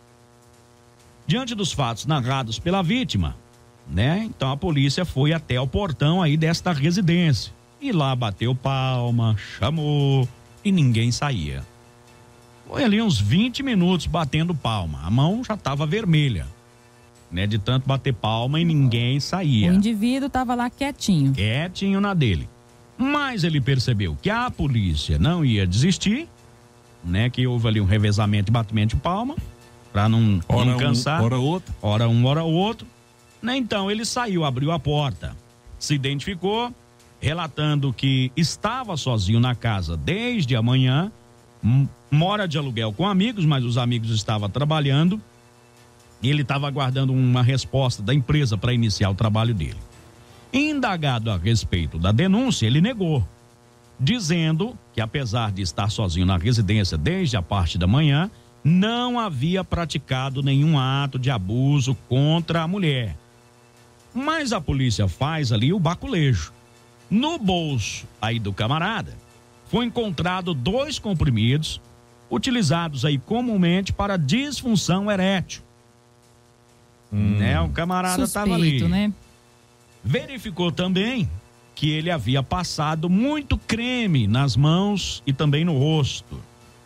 Diante dos fatos narrados pela vítima, né, então a polícia foi até o portão aí desta residência. E lá bateu palma, chamou e ninguém saía. Foi ali uns 20 minutos batendo palma. A mão já estava vermelha, né? De tanto bater palma e ninguém saía. O indivíduo estava lá quietinho. Quietinho na dele. Mas ele percebeu que a polícia não ia desistir, né? Que houve ali um revezamento e batimento de palma, para não cansar. Hora outro. Hora um, hora outro. Né? Então ele saiu, abriu a porta, se identificou, relatando que estava sozinho na casa desde a manhã, mora de aluguel com amigos, mas os amigos estavam trabalhando e ele estava aguardando uma resposta da empresa para iniciar o trabalho dele. Indagado a respeito da denúncia, ele negou, dizendo que apesar de estar sozinho na residência desde a parte da manhã, não havia praticado nenhum ato de abuso contra a mulher. Mas a polícia faz ali o baculejo. No bolso aí do camarada, foi encontrado 2 comprimidos utilizados aí comumente para disfunção erétil. Né? O camarada estava ali. Né? Verificou também que ele havia passado muito creme nas mãos e também no rosto.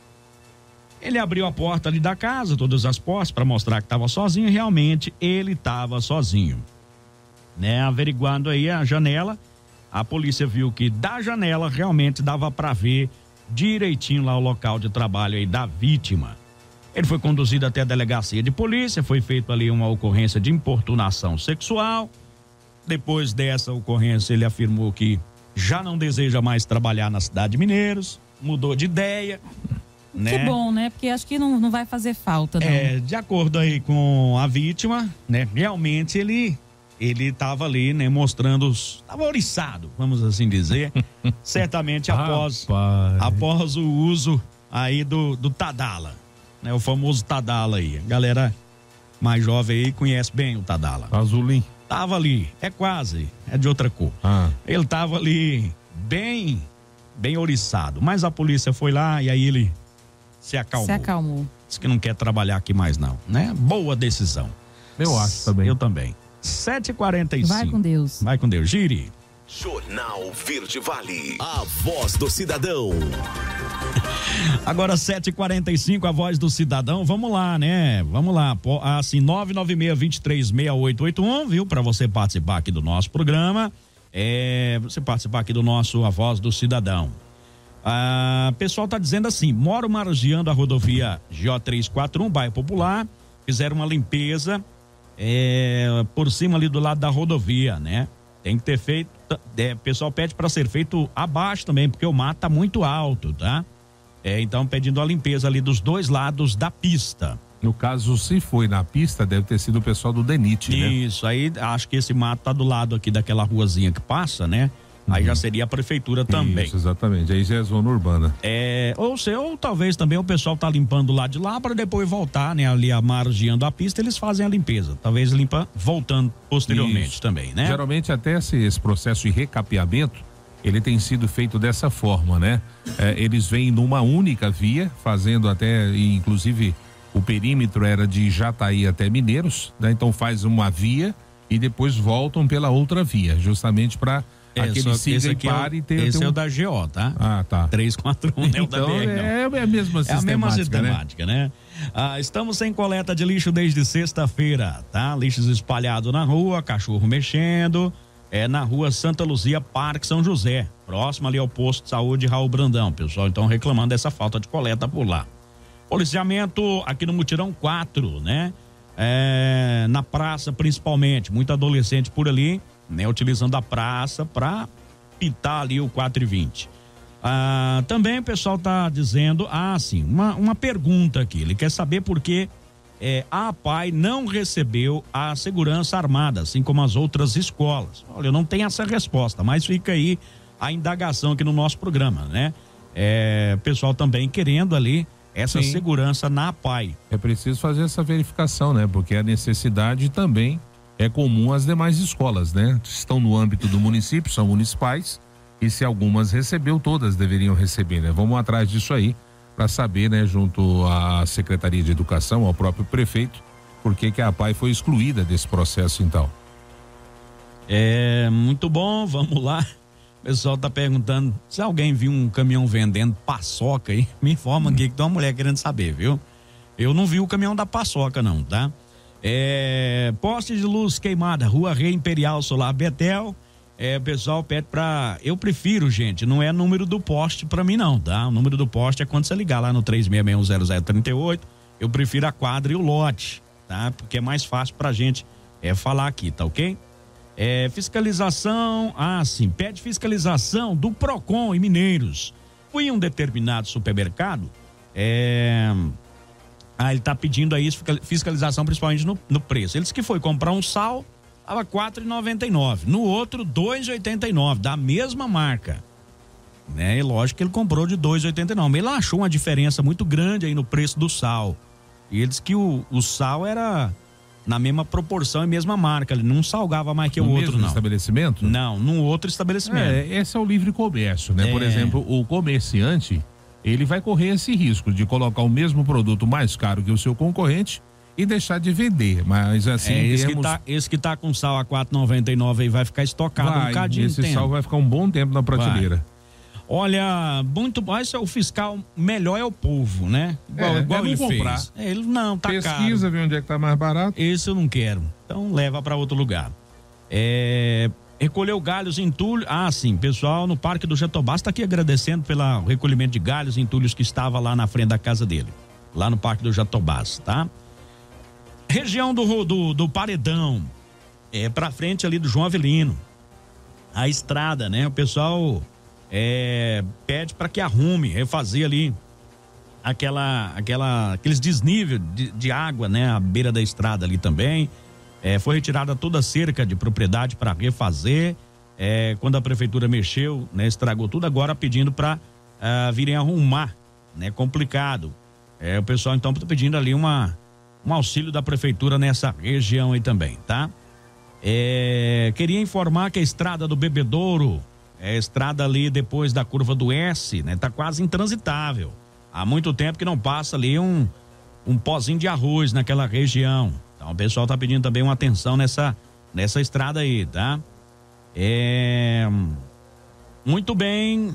Ele abriu a porta ali da casa, todas as portas, para mostrar que estava sozinho, e realmente ele estava sozinho. Né? Averiguando aí a janela, a polícia viu que da janela realmente dava para ver direitinho lá o local de trabalho aí da vítima. Ele foi conduzido até a delegacia de polícia, foi feito ali uma ocorrência de importunação sexual. Depois dessa ocorrência, ele afirmou que já não deseja mais trabalhar na cidade de Mineiros, mudou de ideia. Né? Que bom, né? Porque acho que não vai fazer falta, não. De acordo aí com a vítima, né? Realmente ele estava ali, né, mostrando, estava ouriçado, vamos assim dizer, certamente após o uso aí do Tadala, né, o famoso Tadala aí. A galera mais jovem aí conhece bem o Tadala. Azulim. Tava ali, é de outra cor. Ele tava ali bem ouriçado, mas a polícia foi lá e aí ele se acalmou. Disse que não quer trabalhar aqui mais não, né? Boa decisão. Eu acho também. Eu também. 7h45. Vai com Deus. Vai com Deus. Gire. Jornal Verde Vale. A voz do cidadão. Agora 7h45, a voz do cidadão. Vamos lá, né? Vamos lá. Assim, 996-236881, viu? Para você participar aqui do nosso programa. Você participar aqui do nosso A Voz do Cidadão. O pessoal tá dizendo assim: moro margeando a rodovia GO341, bairro Popular. Fizeram uma limpeza por cima ali do lado da rodovia, né? Tem que ter feito, o pessoal pede para ser feito abaixo também, porque o mato tá muito alto, tá? Então pedindo a limpeza ali dos 2 lados da pista. No caso, se foi na pista, deve ter sido o pessoal do DENIT, né? Isso, aí acho que esse mato tá do lado aqui daquela ruazinha que passa, né? Aí já seria a prefeitura também. Isso, exatamente, aí já é zona urbana. Ou talvez também o pessoal tá limpando lá de lá para depois voltar, né? Ali margeando a pista, eles fazem a limpeza. Talvez limpa voltando posteriormente também, né? Geralmente até esse processo de recapeamento, ele tem sido feito dessa forma, né? Eles vêm numa única via, fazendo até, inclusive, o perímetro era de Jataí até Mineiros, né? Então faz uma via e depois voltam pela outra via, justamente para aquele siga e pare e ter. Esse é o da GO, tá? Tá. 341 então, é o da BR, não. É a mesma sistemática, né? Estamos sem coleta de lixo desde sexta-feira, tá? Lixos espalhados na rua, cachorro mexendo, na rua Santa Luzia, Parque São José, próximo ali ao posto de saúde Raul Brandão, pessoal. Então reclamando dessa falta de coleta por lá. Policiamento aqui no Mutirão 4, né? Na praça principalmente, muito adolescente por ali, né? Utilizando a praça para pitar ali o 4h20. Também o pessoal tá dizendo, sim, uma pergunta aqui, ele quer saber por que a APAI não recebeu a segurança armada, assim como as outras escolas. Olha, eu não tenho essa resposta, mas fica aí a indagação aqui no nosso programa, né? O pessoal também querendo ali essa segurança na APAE. É preciso fazer essa verificação, né? Porque a necessidade também é comum às demais escolas, né? Estão no âmbito do município, são municipais, e se algumas recebeu, todas deveriam receber, né? Vamos atrás disso aí para saber, né, junto à Secretaria de Educação, ao próprio prefeito, por que a APAE foi excluída desse processo, então. Muito bom, vamos lá. O pessoal tá perguntando se alguém viu um caminhão vendendo paçoca aí, me informa aqui que tem uma mulher querendo saber, viu? Eu não vi o caminhão da paçoca não, tá? Poste de luz queimada, Rua Rei Imperial Solar Betel. O pessoal pede eu prefiro, gente, não é número do poste pra mim não, tá? O número do poste é quando você ligar lá no 36610038, eu prefiro a quadra e o lote, tá? Porque é mais fácil pra gente falar aqui, tá ok? Fiscalização, pede fiscalização do Procon em Mineiros. Fui em um determinado supermercado, ele tá pedindo aí fiscalização principalmente no preço. Ele disse que foi comprar um sal, tava R$4,99, no outro R$2,89, da mesma marca, né? E lógico que ele comprou de R$2,89, ele achou uma diferença muito grande aí no preço do sal, e ele disse que o sal era na mesma proporção e mesma marca, ele não salgava mais que o outro, não. No estabelecimento? Não, no outro estabelecimento. Esse é o livre comércio, né? Por exemplo, o comerciante, ele vai correr esse risco de colocar o mesmo produto mais caro que o seu concorrente e deixar de vender, mas assim... Esse que tá com sal a R$4,99 aí vai ficar estocado um bocadinho de tempo. Esse sal vai ficar um bom tempo na prateleira. Vai. Olha, muito bom, esse é o fiscal melhor é o povo, né? Igual ele comprar. Fez. Ele não, tá caro. Pesquisa, vê onde é que tá mais barato. Esse eu não quero, então leva para outro lugar. Recolheu galhos e entulhos, pessoal no Parque do Jatobá está aqui agradecendo pelo recolhimento de galhos e entulhos que estava lá na frente da casa dele, lá no Parque do Jatobá, tá? Região do Paredão, pra frente ali do João Avelino, a estrada, né? O pessoal pede para que arrume, refazer ali aqueles desníveis de água, né? À beira da estrada ali também. Foi retirada toda a cerca de propriedade para refazer. Quando a prefeitura mexeu, né? Estragou tudo, agora pedindo para virem arrumar, né? Complicado. O pessoal então está pedindo ali um auxílio da prefeitura nessa região aí também, tá? Queria informar que a estrada do Bebedouro, a estrada ali depois da curva do S, né? Tá quase intransitável. Há muito tempo que não passa ali um pozinho de arroz naquela região. Então o pessoal tá pedindo também uma atenção nessa estrada aí, tá? Muito bem.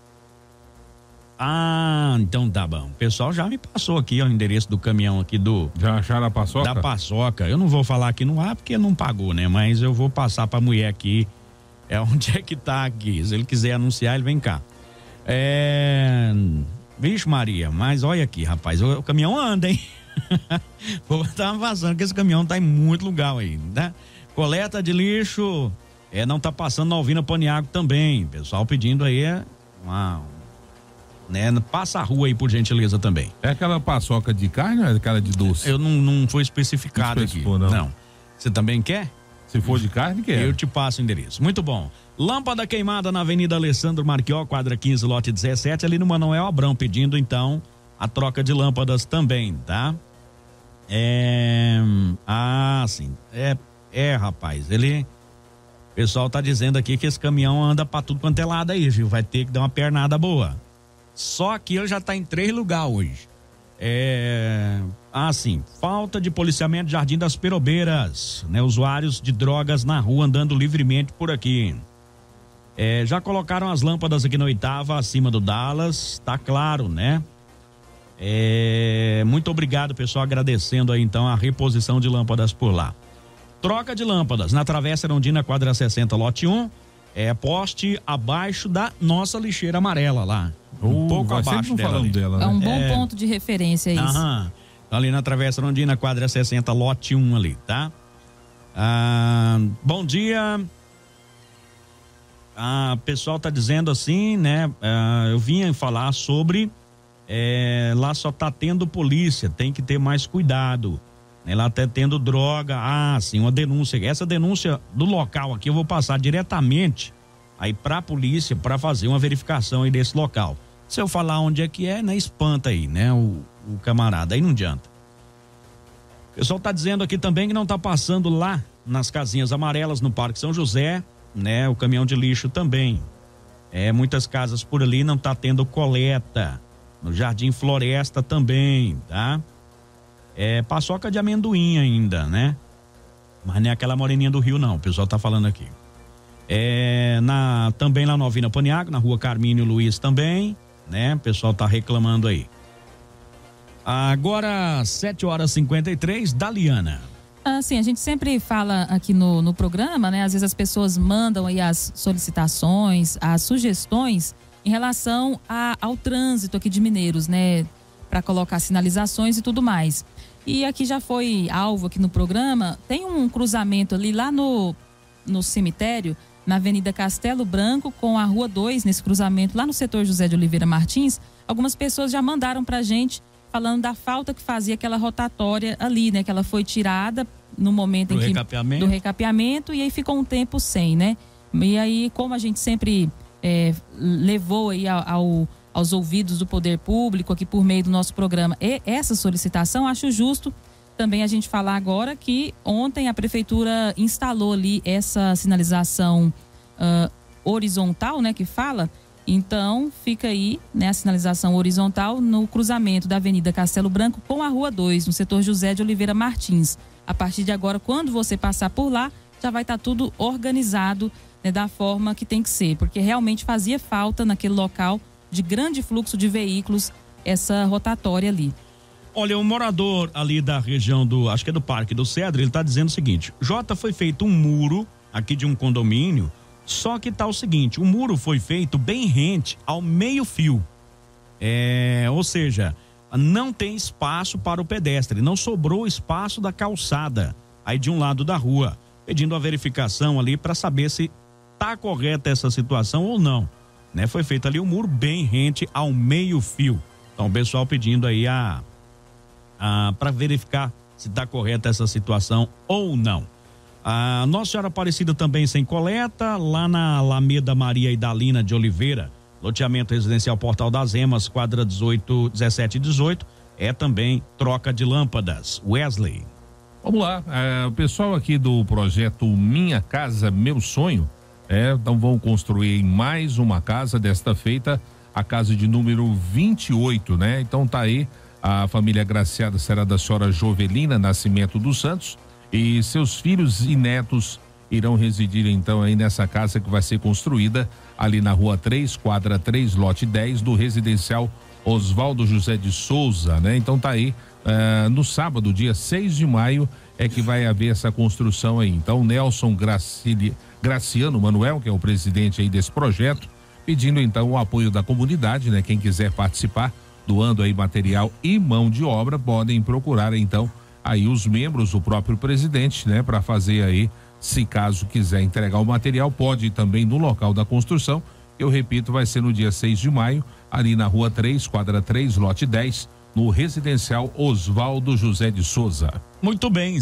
Então tá bom. O pessoal já me passou aqui o endereço do caminhão aqui Já acharam a paçoca? Da paçoca. Eu não vou falar aqui no ar porque não pagou, né? Mas eu vou passar pra mulher aqui. Onde é que tá aqui? Se ele quiser anunciar, ele vem cá. Vixe Maria, mas olha aqui, rapaz, o caminhão anda, hein? Vou estar vazando que esse caminhão tá em muito lugar aí, né? Coleta de lixo, não tá passando na Alvina Paniago também. Pessoal pedindo aí, né? Passa a rua aí, por gentileza, também. É aquela paçoca de carne ou é aquela de doce? Eu não foi especificado aqui. Não. Você também quer? Se for de carne, quer. Eu te passo o endereço. Muito bom. Lâmpada queimada na Avenida Alessandro Marquió, quadra 15, lote 17, ali no Manoel Abrão, pedindo então a troca de lâmpadas também, tá? Sim. Rapaz, o pessoal tá dizendo aqui que esse caminhão anda pra tudo quanto é lado aí, viu? Vai ter que dar uma pernada boa. Só que ele já tá em 3 lugares hoje. Falta de policiamento Jardim das Perobeiras, né? Usuários de drogas na rua andando livremente por aqui. Já colocaram as lâmpadas aqui na 8ª, acima do Dallas, tá claro, né? Muito obrigado, pessoal, agradecendo aí então a reposição de lâmpadas por lá. Troca de lâmpadas na Travessa Arondina, quadra 60, lote 1, poste abaixo da nossa lixeira amarela lá. Um pouco abaixo dela. É um bom ponto de referência isso. Ali na Travessa Arondina, quadra 60, lote 1 ali, tá? Bom dia. O pessoal tá dizendo assim, né? Eu vinha falar sobre lá só tá tendo polícia, tem que ter mais cuidado, né? Lá tá tendo droga, uma denúncia. Essa denúncia do local aqui eu vou passar diretamente aí pra polícia para fazer uma verificação aí desse local. Se eu falar onde é que é, né, espanta aí, né, o camarada, aí não adianta. O pessoal tá dizendo aqui também que não tá passando lá nas casinhas amarelas no Parque São José, né, o caminhão de lixo também. Muitas casas por ali não tá tendo coleta. No Jardim Floresta também, tá? Paçoca de amendoim ainda, né? Mas não é aquela moreninha do Rio, não. O pessoal tá falando aqui. Também lá no Alvina Paniago, na rua Carmínio Luiz também, né? O pessoal tá reclamando aí. Agora, 7h53, Daliana. Assim, a gente sempre fala aqui no programa, né? Às vezes as pessoas mandam aí as solicitações, as sugestões em relação ao trânsito aqui de Mineiros, né? Para colocar sinalizações e tudo mais. E aqui já foi alvo aqui no programa, tem um cruzamento ali lá no cemitério, na Avenida Castelo Branco com a Rua 2, nesse cruzamento lá no setor José de Oliveira Martins. Algumas pessoas já mandaram pra gente falando da falta que fazia aquela rotatória ali, né? Que ela foi tirada no momento do recapeamento e aí ficou um tempo sem, né? E aí, como a gente sempre levou aí aos ouvidos do poder público aqui por meio do nosso programa essa solicitação, acho justo também a gente falar agora que ontem a prefeitura instalou ali essa sinalização horizontal, né? Que fala. Então, fica aí, né, a sinalização horizontal no cruzamento da Avenida Castelo Branco com a Rua 2, no setor José de Oliveira Martins. A partir de agora, quando você passar por lá, já vai estar tudo organizado, né, da forma que tem que ser, porque realmente fazia falta naquele local de grande fluxo de veículos essa rotatória ali. Olha, um morador ali da região acho que é do Parque do Cedro, ele está dizendo o seguinte: Jota, foi feito um muro aqui de um condomínio. Só que tá o seguinte, o muro foi feito bem rente ao meio-fio. Ou seja, não tem espaço para o pedestre, não sobrou espaço da calçada aí de um lado da rua. Pedindo a verificação ali para saber se tá correta essa situação ou não, né? Foi feito ali um muro bem rente ao meio-fio. Então o pessoal pedindo aí para verificar se tá correta essa situação ou não. A Nossa Senhora Aparecida também sem coleta, lá na Alameda Maria Idalina de Oliveira, loteamento residencial Portal das Emas, quadra 17 e 18, também troca de lâmpadas. Wesley. Vamos lá, o pessoal aqui do projeto Minha Casa, Meu Sonho, então vão construir mais uma casa, desta feita, a casa de número 28, né? Então tá aí, a família agraciada será da senhora Jovelina Nascimento dos Santos, e seus filhos e netos irão residir então aí nessa casa que vai ser construída ali na Rua 3, quadra 3, lote 10, do residencial Oswaldo José de Souza, né? Então tá aí, no sábado, dia 6 de maio, que vai haver essa construção aí. Então Nelson Graciano Manuel, que é o presidente aí desse projeto, pedindo então o apoio da comunidade, né? Quem quiser participar, doando aí material e mão de obra, podem procurar então aí os membros, o próprio presidente, né? Para fazer aí, se caso quiser entregar o material, pode ir também no local da construção. Eu repito, vai ser no dia 6 de maio, ali na Rua 3, quadra 3, lote 10, no residencial Oswaldo José de Souza. Muito bem,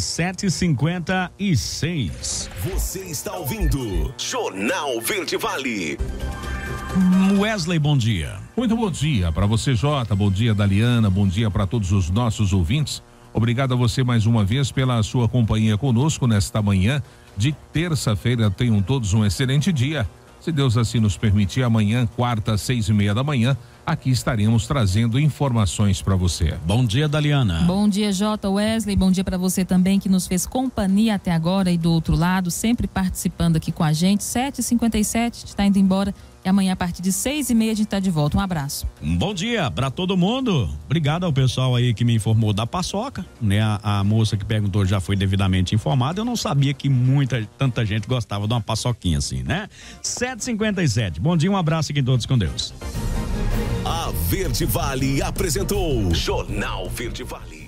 7h56. Você está ouvindo Jornal Verde Vale. Wesley, bom dia. Muito bom dia para você, Jota, bom dia, Daliana, bom dia para todos os nossos ouvintes. Obrigado a você mais uma vez pela sua companhia conosco nesta manhã de terça-feira. Tenham todos um excelente dia. Se Deus assim nos permitir, amanhã, quarta, 6:30 da manhã, aqui estaremos trazendo informações para você. Bom dia, Daliana. Bom dia, Jota, Wesley. Bom dia para você também que nos fez companhia até agora e do outro lado, sempre participando aqui com a gente. 7h57, está indo embora. E amanhã, a partir de 6:30, a gente tá de volta. Um abraço. Bom dia para todo mundo. Obrigado ao pessoal aí que me informou da paçoca, né? A moça que perguntou já foi devidamente informada. Eu não sabia que tanta gente gostava de uma paçoquinha assim, né? 7h57. Bom dia, um abraço, fiquem todos com Deus. A Verde Vale apresentou Jornal Verde Vale.